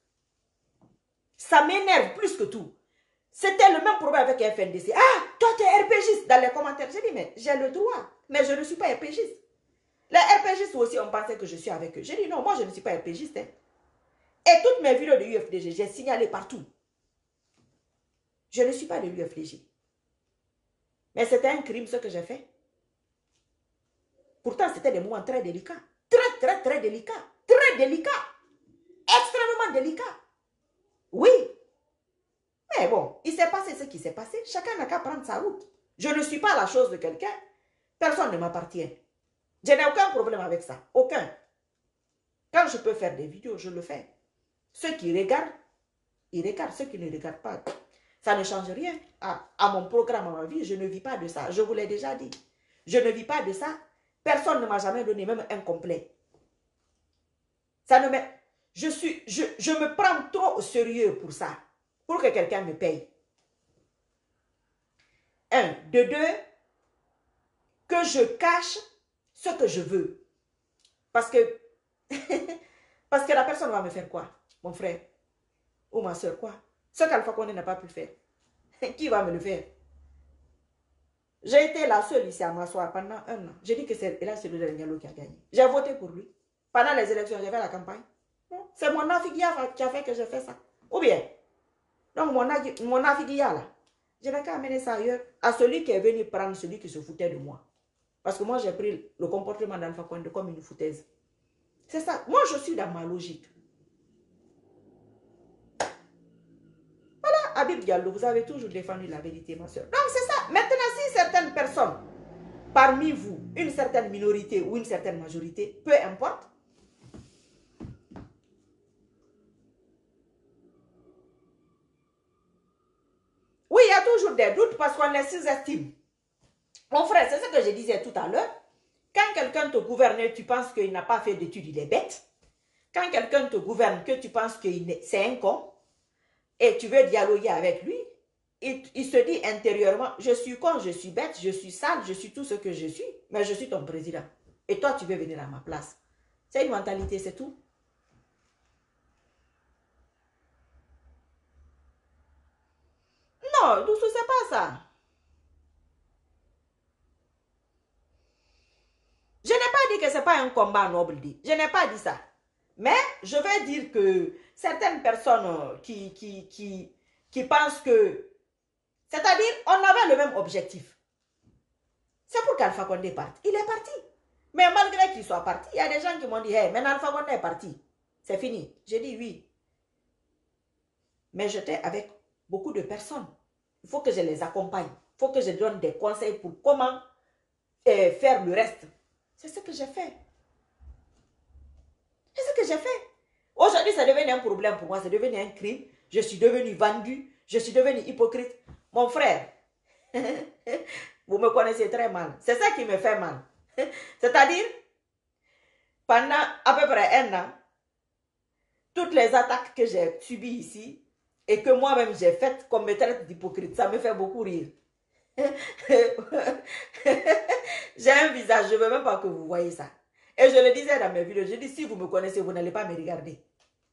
Ça m'énerve plus que tout. C'était le même problème avec FNDC. Ah, toi, tu es RPGiste dans les commentaires. J'ai dit, mais j'ai le droit. Mais je ne suis pas RPGiste. Les RPGistes aussi, on pensait que je suis avec eux. J'ai dit, non, moi, je ne suis pas RPGiste. Hein. Et toutes mes vidéos de UFDG, j'ai signalé partout. Je ne suis pas de l'UFDG. Mais c'était un crime ce que j'ai fait. Pourtant, c'était des moments très délicats. Très délicats. Très délicats. Extrêmement délicats. Oui. Mais bon, il s'est passé ce qui s'est passé. Chacun n'a qu'à prendre sa route. Je ne suis pas la chose de quelqu'un. Personne ne m'appartient. Je n'ai aucun problème avec ça. Aucun. Quand je peux faire des vidéos, je le fais. Ceux qui regardent, ils regardent. Ceux qui ne regardent pas, ça ne change rien. À mon programme, à ma vie, je ne vis pas de ça. Je vous l'ai déjà dit. Je ne vis pas de ça. Personne ne m'a jamais donné même un complet. Ça ne me... Je me prends trop au sérieux pour ça. Pour que quelqu'un me paye. 1. De 2, que je cache ce que je veux. Parce que la personne va me faire quoi? Mon frère ou ma soeur, quoi? Ce qu'Alpha Condé n'a pas pu faire. Qui va me le faire? J'ai été la seule ici à m'asseoir pendant 1 an. J'ai dit que c'est là, c'est le Diallo qui a gagné. J'ai voté pour lui. Pendant les élections, j'ai fait la campagne. C'est mon affigia qui a fait que j'ai fait ça. Ou bien, donc mon affigia là, je n'ai qu'à amener ça ailleurs à celui qui est venu prendre celui qui se foutait de moi. Parce que moi, j'ai pris le comportement d'Alpha Condé comme une foutaise. C'est ça. Moi, je suis dans ma logique. Voilà, Habib Diallo, vous avez toujours défendu la vérité, ma soeur. Donc, c'est ça. Maintenant, si certaines personnes, parmi vous, une certaine minorité ou une certaine majorité, peu importe, oui, il y a toujours des doutes parce qu'on les sous-estime. Mon frère, c'est ce que je disais tout à l'heure. Quand quelqu'un te gouverne, tu penses qu'il n'a pas fait d'études, il est bête. Quand quelqu'un te gouverne, que tu penses que c'est un con, et tu veux dialoguer avec lui, il se dit intérieurement, je suis con, je suis bête, je suis sale, je suis tout ce que je suis, mais je suis ton président. Et toi, tu veux venir à ma place. C'est une mentalité, c'est tout. Non, Doucou, c'est pas ça. que ce n'est pas un combat noble. Je n'ai pas dit ça. Mais je vais dire que certaines personnes qui pensent que... C'est-à-dire, on avait le même objectif. C'est pour qu'Alpha Condé parte. Il est parti. Mais malgré qu'il soit parti, il y a des gens qui m'ont dit, hey, maintenant Alpha Condé est parti. C'est fini. J'ai dit oui. Mais j'étais avec beaucoup de personnes. Il faut que je les accompagne. Il faut que je donne des conseils pour comment faire le reste. C'est ce que j'ai fait. C'est ce que j'ai fait. Aujourd'hui, c'est devenu un problème pour moi. C'est devenu un crime. Je suis devenu vendu. Je suis devenu hypocrite. Mon frère, vous me connaissez très mal. C'est ça qui me fait mal. C'est-à-dire, pendant à peu près un an, toutes les attaques que j'ai subies ici et que moi-même j'ai faites comme me traite d'hypocrite, ça me fait beaucoup rire. J'ai un visage, je ne veux même pas que vous voyez ça. Et je le disais dans mes vidéos, je dis si vous me connaissez, vous n'allez pas me regarder.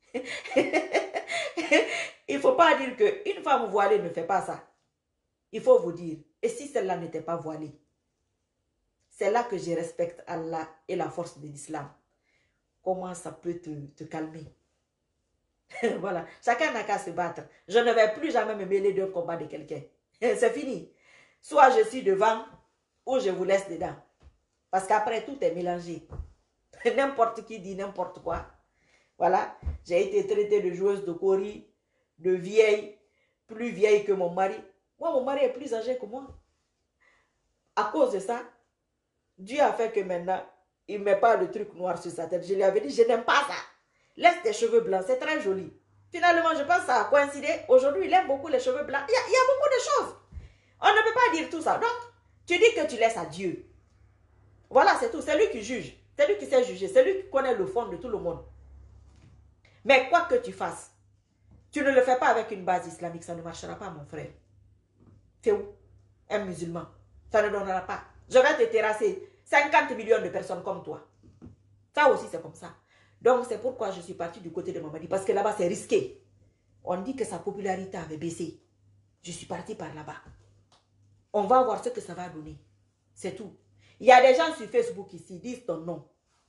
Il ne faut pas dire qu'une femme voilée ne fait pas ça. Il faut vous dire, et si celle-là n'était pas voilée? C'est là que je respecte Allah et la force de l'islam. Comment ça peut te calmer? Voilà, chacun n'a qu'à se battre. Je ne vais plus jamais me mêler d'un combat de quelqu'un. C'est fini. Soit je suis devant, ou je vous laisse dedans. Parce qu'après, tout est mélangé. N'importe qui dit n'importe quoi. Voilà, j'ai été traitée de joueuse de kori, de vieille, plus vieille que mon mari. Moi, mon mari est plus âgé que moi. À cause de ça, Dieu a fait que maintenant, il ne met pas le truc noir sur sa tête. Je lui avais dit, je n'aime pas ça. Laisse tes cheveux blancs, c'est très joli. Finalement, je pense que ça a coïncidé. Aujourd'hui, il aime beaucoup les cheveux blancs. Il y a beaucoup de choses. On ne peut pas dire tout ça. Donc, tu dis que tu laisses à Dieu. Voilà, c'est tout. C'est lui qui juge. C'est lui qui sait juger. C'est lui qui connaît le fond de tout le monde. Mais quoi que tu fasses, tu ne le fais pas avec une base islamique. Ça ne marchera pas, mon frère. C'est où? Un musulman. Ça ne donnera pas. Je vais te terrasser 50 millions de personnes comme toi. Ça aussi, c'est comme ça. Donc, c'est pourquoi je suis partie du côté de Mamadi. Parce que là-bas, c'est risqué. On dit que sa popularité avait baissé. Je suis partie par là-bas. On va voir ce que ça va donner. C'est tout. Il y a des gens sur Facebook ici, disent ton nom.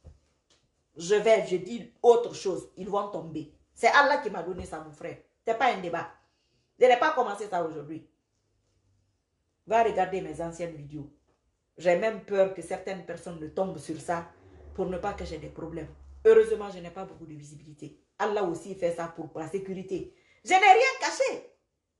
Je dis autre chose. Ils vont tomber. C'est Allah qui m'a donné ça, mon frère. Ce n'est pas un débat. Je n'ai pas commencé ça aujourd'hui. Va regarder mes anciennes vidéos. J'ai même peur que certaines personnes ne tombent sur ça pour ne pas que j'ai des problèmes. Heureusement, je n'ai pas beaucoup de visibilité. Allah aussi fait ça pour la sécurité. Je n'ai rien caché.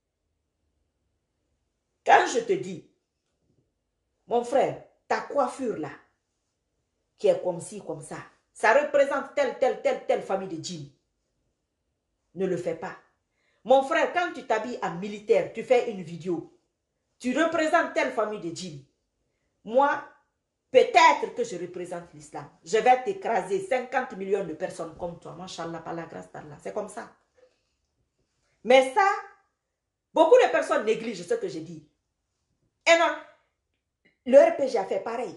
Quand je te dis, mon frère, ta coiffure là, qui est comme ci, comme ça représente telle famille de djinns. Ne le fais pas. Mon frère, quand tu t'habilles en militaire, tu fais une vidéo, tu représentes telle famille de djinns. Moi, peut-être que je représente l'islam. Je vais t'écraser 50 millions de personnes comme toi. Machallah, par la grâce d'Allah. C'est comme ça. Mais ça, beaucoup de personnes négligent ce que je dis. Et non, le RPG a fait pareil.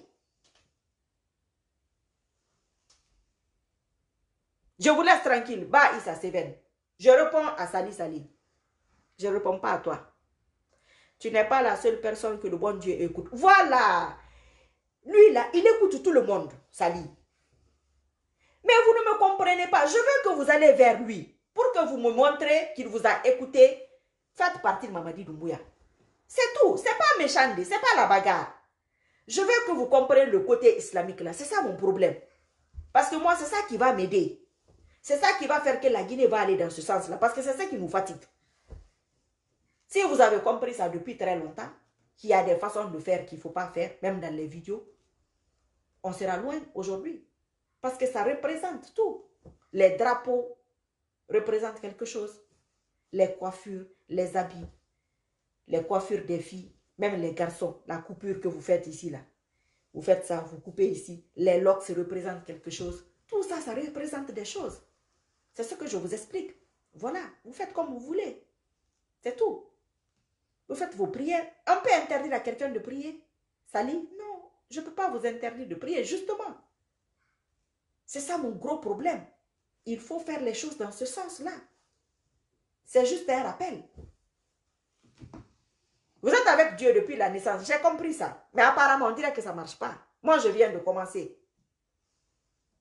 Je vous laisse tranquille. Bah, Issa Seven. Je réponds à Sali Sali. Je ne réponds pas à toi. Tu n'es pas la seule personne que le bon Dieu écoute. Voilà. Lui, là, il écoute tout le monde, Sali. Mais vous ne me comprenez pas. Je veux que vous allez vers lui. Pour que vous me montrez qu'il vous a écouté. Faites partie de Mamadi Doumbouya. C'est tout. Ce n'est pas méchant. Ce n'est pas la bagarre. Je veux que vous compreniez le côté islamique là. C'est ça mon problème. Parce que moi, c'est ça qui va m'aider. C'est ça qui va faire que la Guinée va aller dans ce sens-là. Parce que c'est ça qui nous fatigue. Si vous avez compris ça depuis très longtemps, qu'il y a des façons de faire qu'il ne faut pas faire, même dans les vidéos, on sera loin aujourd'hui. Parce que ça représente tout. Les drapeaux représentent quelque chose. Les coiffures, les habits, les coiffures des filles, même les garçons, la coupure que vous faites ici, là. Vous faites ça, vous coupez ici. Les locks représentent quelque chose. Tout ça, ça représente des choses. C'est ce que je vous explique. Voilà, vous faites comme vous voulez. C'est tout. Vous faites vos prières. On peut interdire à quelqu'un de prier. Sali, non, je ne peux pas vous interdire de prier, justement. C'est ça mon gros problème. Il faut faire les choses dans ce sens-là. C'est juste un rappel. Vous êtes avec Dieu depuis la naissance, j'ai compris ça. Mais apparemment, on dirait que ça ne marche pas. Moi, je viens de commencer.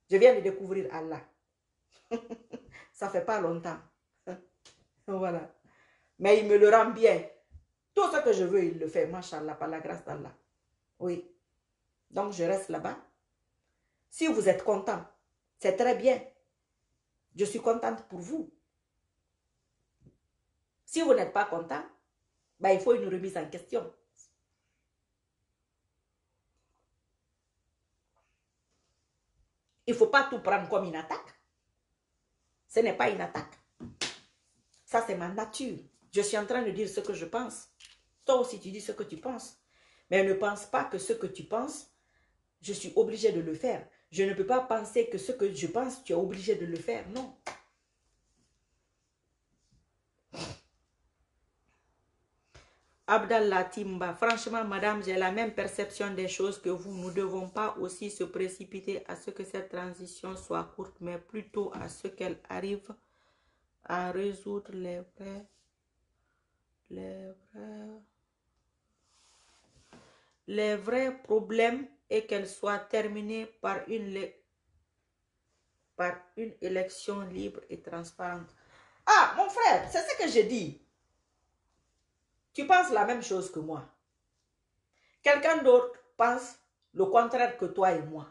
Je viens de découvrir Allah. Ça fait pas longtemps. Voilà. Mais il me le rend bien. Tout ce que je veux, il le fait. Machallah, par la grâce d'Allah. Oui. Donc, je reste là-bas. Si vous êtes content, c'est très bien. Je suis contente pour vous. Si vous n'êtes pas content, ben, il faut une remise en question. Il ne faut pas tout prendre comme une attaque. Ce n'est pas une attaque. Ça, c'est ma nature. Je suis en train de dire ce que je pense. Toi aussi, tu dis ce que tu penses. Mais ne pense pas que ce que tu penses, je suis obligée de le faire. Je ne peux pas penser que ce que je pense, tu es obligé de le faire. Non. Abdallah Timba, franchement, madame, j'ai la même perception des choses que vous. Nous ne devons pas aussi se précipiter à ce que cette transition soit courte, mais plutôt à ce qu'elle arrive à résoudre les vrais problèmes et qu'elle soit terminée par une élection libre et transparente. Ah, mon frère, c'est ce que je dis. Tu penses la même chose que moi. Quelqu'un d'autre pense le contraire que toi et moi.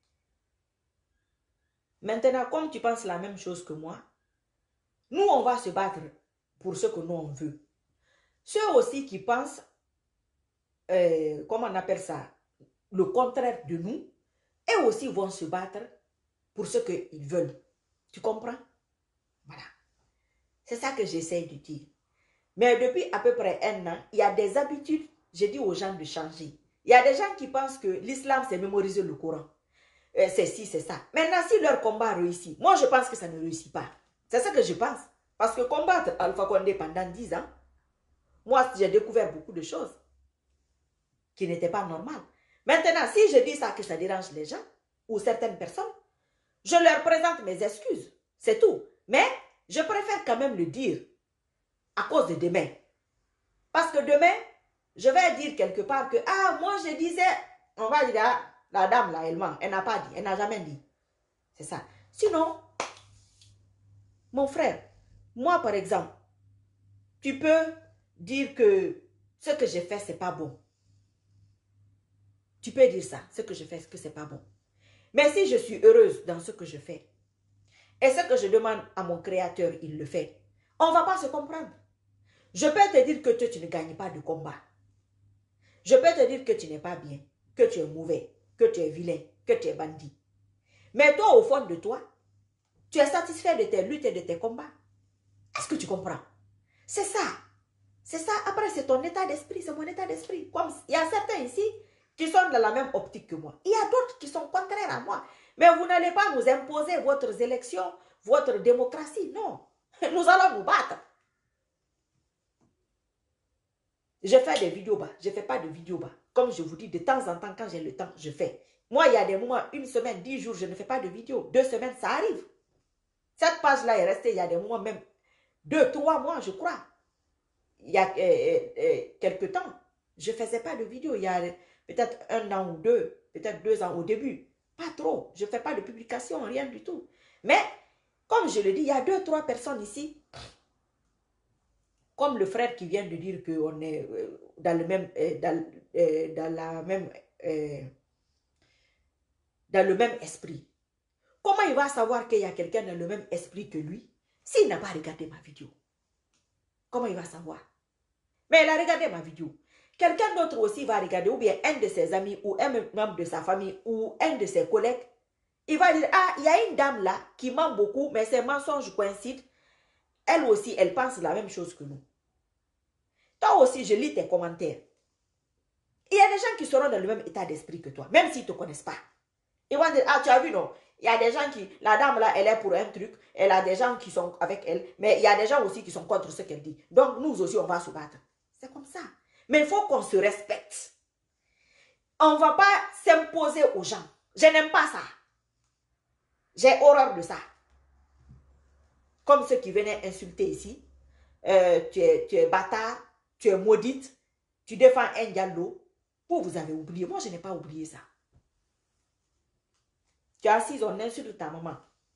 Maintenant, comme tu penses la même chose que moi, nous, on va se battre pour ce que nous, on veut. Ceux aussi qui pensent, comment on appelle ça, le contraire de nous, eux aussi vont se battre pour ce qu'ils veulent. Tu comprends? Voilà. C'est ça que j'essaie de dire. Mais depuis à peu près 1 an, il y a des habitudes, j'ai dit aux gens de changer. Il y a des gens qui pensent que l'islam, c'est mémoriser le Coran. C'est ci, c'est ça. Maintenant, si leur combat réussit, moi, je pense que ça ne réussit pas. C'est ce que je pense. Parce que combattre Alpha Condé pendant 10 ans, moi, j'ai découvert beaucoup de choses qui n'étaient pas normales. Maintenant, si je dis ça, que ça dérange les gens ou certaines personnes, je leur présente mes excuses. C'est tout. Mais je préfère quand même le dire à cause de demain. Parce que demain, je vais dire quelque part que, ah, moi, je disais, on va dire, ah, la dame là, elle ment. Elle n'a pas dit, elle n'a jamais dit. C'est ça. Sinon, mon frère, moi, par exemple, tu peux dire que ce que j'ai fait, c'est pas bon. Tu peux dire ça, ce que je fais, que c'est pas bon. Mais si je suis heureuse dans ce que je fais, et ce que je demande à mon créateur, il le fait, on ne va pas se comprendre. Je peux te dire que toi, tu ne gagnes pas de combat. Je peux te dire que tu n'es pas bien, que tu es mauvais, que tu es vilain, que tu es bandit. Mais toi, au fond de toi, tu es satisfait de tes luttes et de tes combats. Est-ce que tu comprends? C'est ça. C'est ça. Après, c'est ton état d'esprit, c'est mon état d'esprit. Comme il y a certains ici qui sont dans la même optique que moi. Il y a d'autres qui sont contraires à moi. Mais vous n'allez pas nous imposer votre élection, votre démocratie. Non. Nous allons nous battre. Je fais des vidéos bas. Je ne fais pas de vidéos bas. Comme je vous dis, de temps en temps, quand j'ai le temps, je fais. Moi, il y a des moments, 1 semaine, 10 jours, je ne fais pas de vidéo. 2 semaines, ça arrive. Cette page-là est restée, il y a des moments, même 2, 3 mois, je crois. Il y a quelques temps, je ne faisais pas de vidéo. Il y a peut-être 1 an ou 2, peut-être 2 ans au début. Pas trop. Je ne fais pas de publication, rien du tout. Mais, comme je le dis, il y a 2, 3 personnes ici. Comme le frère qui vient de dire qu'on est dans le même, dans le même esprit. Comment il va savoir qu'il y a quelqu'un dans le même esprit que lui s'il n'a pas regardé ma vidéo? Comment il va savoir? Mais il a regardé ma vidéo. Quelqu'un d'autre aussi va regarder, ou bien un de ses amis, ou un membre de sa famille, ou un de ses collègues. Il va dire, ah, il y a une dame là qui ment beaucoup, mais ses mensonges coïncident. Elle aussi, elle pense la même chose que nous. Toi aussi, je lis tes commentaires. Il y a des gens qui seront dans le même état d'esprit que toi, même s'ils ne te connaissent pas. Ils vont dire, ah, tu as vu, non? Il y a des gens qui, la dame là, elle est pour un truc, elle a des gens qui sont avec elle, mais il y a des gens aussi qui sont contre ce qu'elle dit. Donc, nous aussi, on va se battre. C'est comme ça. Mais il faut qu'on se respecte. On ne va pas s'imposer aux gens. Je n'aime pas ça. J'ai horreur de ça. Comme ceux qui venaient insulter ici. Tu es bâtard, tu es maudite, tu défends un diallo. Vous avez oublié. Moi, je n'ai pas oublié ça. Tu es assise, on insulte ta maman.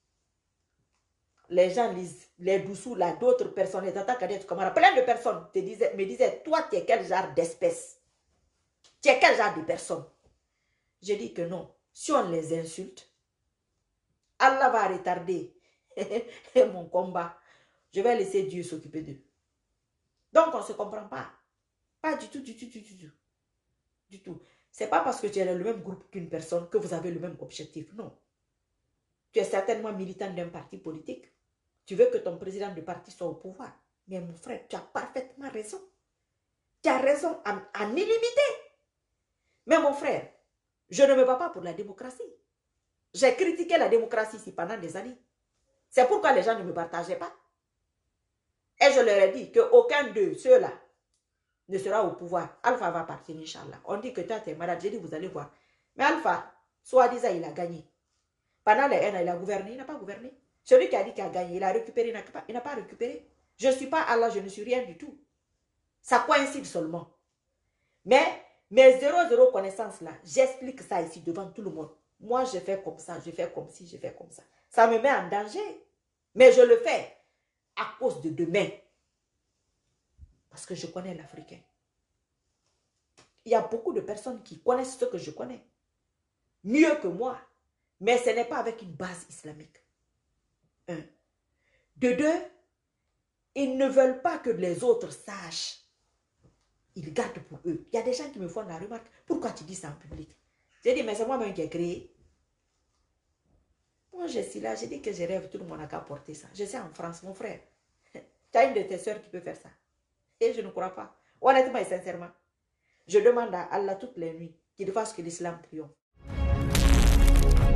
Les gens lisent, les doussous là, d'autres personnes, les tatas cadettes, plein de personnes me disaient, toi, tu es quel genre d'espèce? Tu es quel genre de personne? Je dis que non. Si on les insulte, Allah va retarder mon combat. Je vais laisser Dieu s'occuper d'eux. Donc, on ne se comprend pas. Pas du tout, du tout, du tout, du tout. Du tout. Ce n'est pas parce que tu es dans le même groupe qu'une personne que vous avez le même objectif. Non. Tu es certainement militant d'un parti politique. Tu veux que ton président de parti soit au pouvoir. Mais mon frère, tu as parfaitement raison. Tu as raison à illimité. Mais mon frère, je ne me bats pas pour la démocratie. J'ai critiqué la démocratie ici pendant des années. C'est pourquoi les gens ne me partageaient pas. Et je leur ai dit qu'aucun de ceux-là ne sera au pouvoir. Alpha va partir, Inch'Allah. On dit que toi, tu es malade. J'ai dit, vous allez voir. Mais Alpha, soi-disant, il a gagné. Pendant les 1 an, il a gouverné. Il n'a pas gouverné. Celui qui a dit qu'il a gagné, il a récupéré. Il n'a pas récupéré. Je ne suis pas Allah, je ne suis rien du tout. Ça coïncide seulement. Mais mes 0 connaissances là, j'explique ça ici devant tout le monde. Moi, je fais comme ça, je fais comme ci, je fais comme ça. Ça me met en danger. Mais je le fais à cause de demain. Parce que je connais l'Africain. Il y a beaucoup de personnes qui connaissent ce que je connais. Mieux que moi. Mais ce n'est pas avec une base islamique. 1. De 2, ils ne veulent pas que les autres sachent. Ils gardent pour eux. Il y a des gens qui me font la remarque. Pourquoi tu dis ça en public? J'ai dit, mais c'est moi-même qui ai créé. Moi, je suis là. J'ai dit que je rêve. Tout le monde n'a qu'à porter ça. Je suis en France, mon frère. Tu as une de tes soeurs qui peut faire ça. Et je ne crois pas. Honnêtement et sincèrement. Je demande à Allah toutes les nuits qu'il fasse que l'islam triomphe.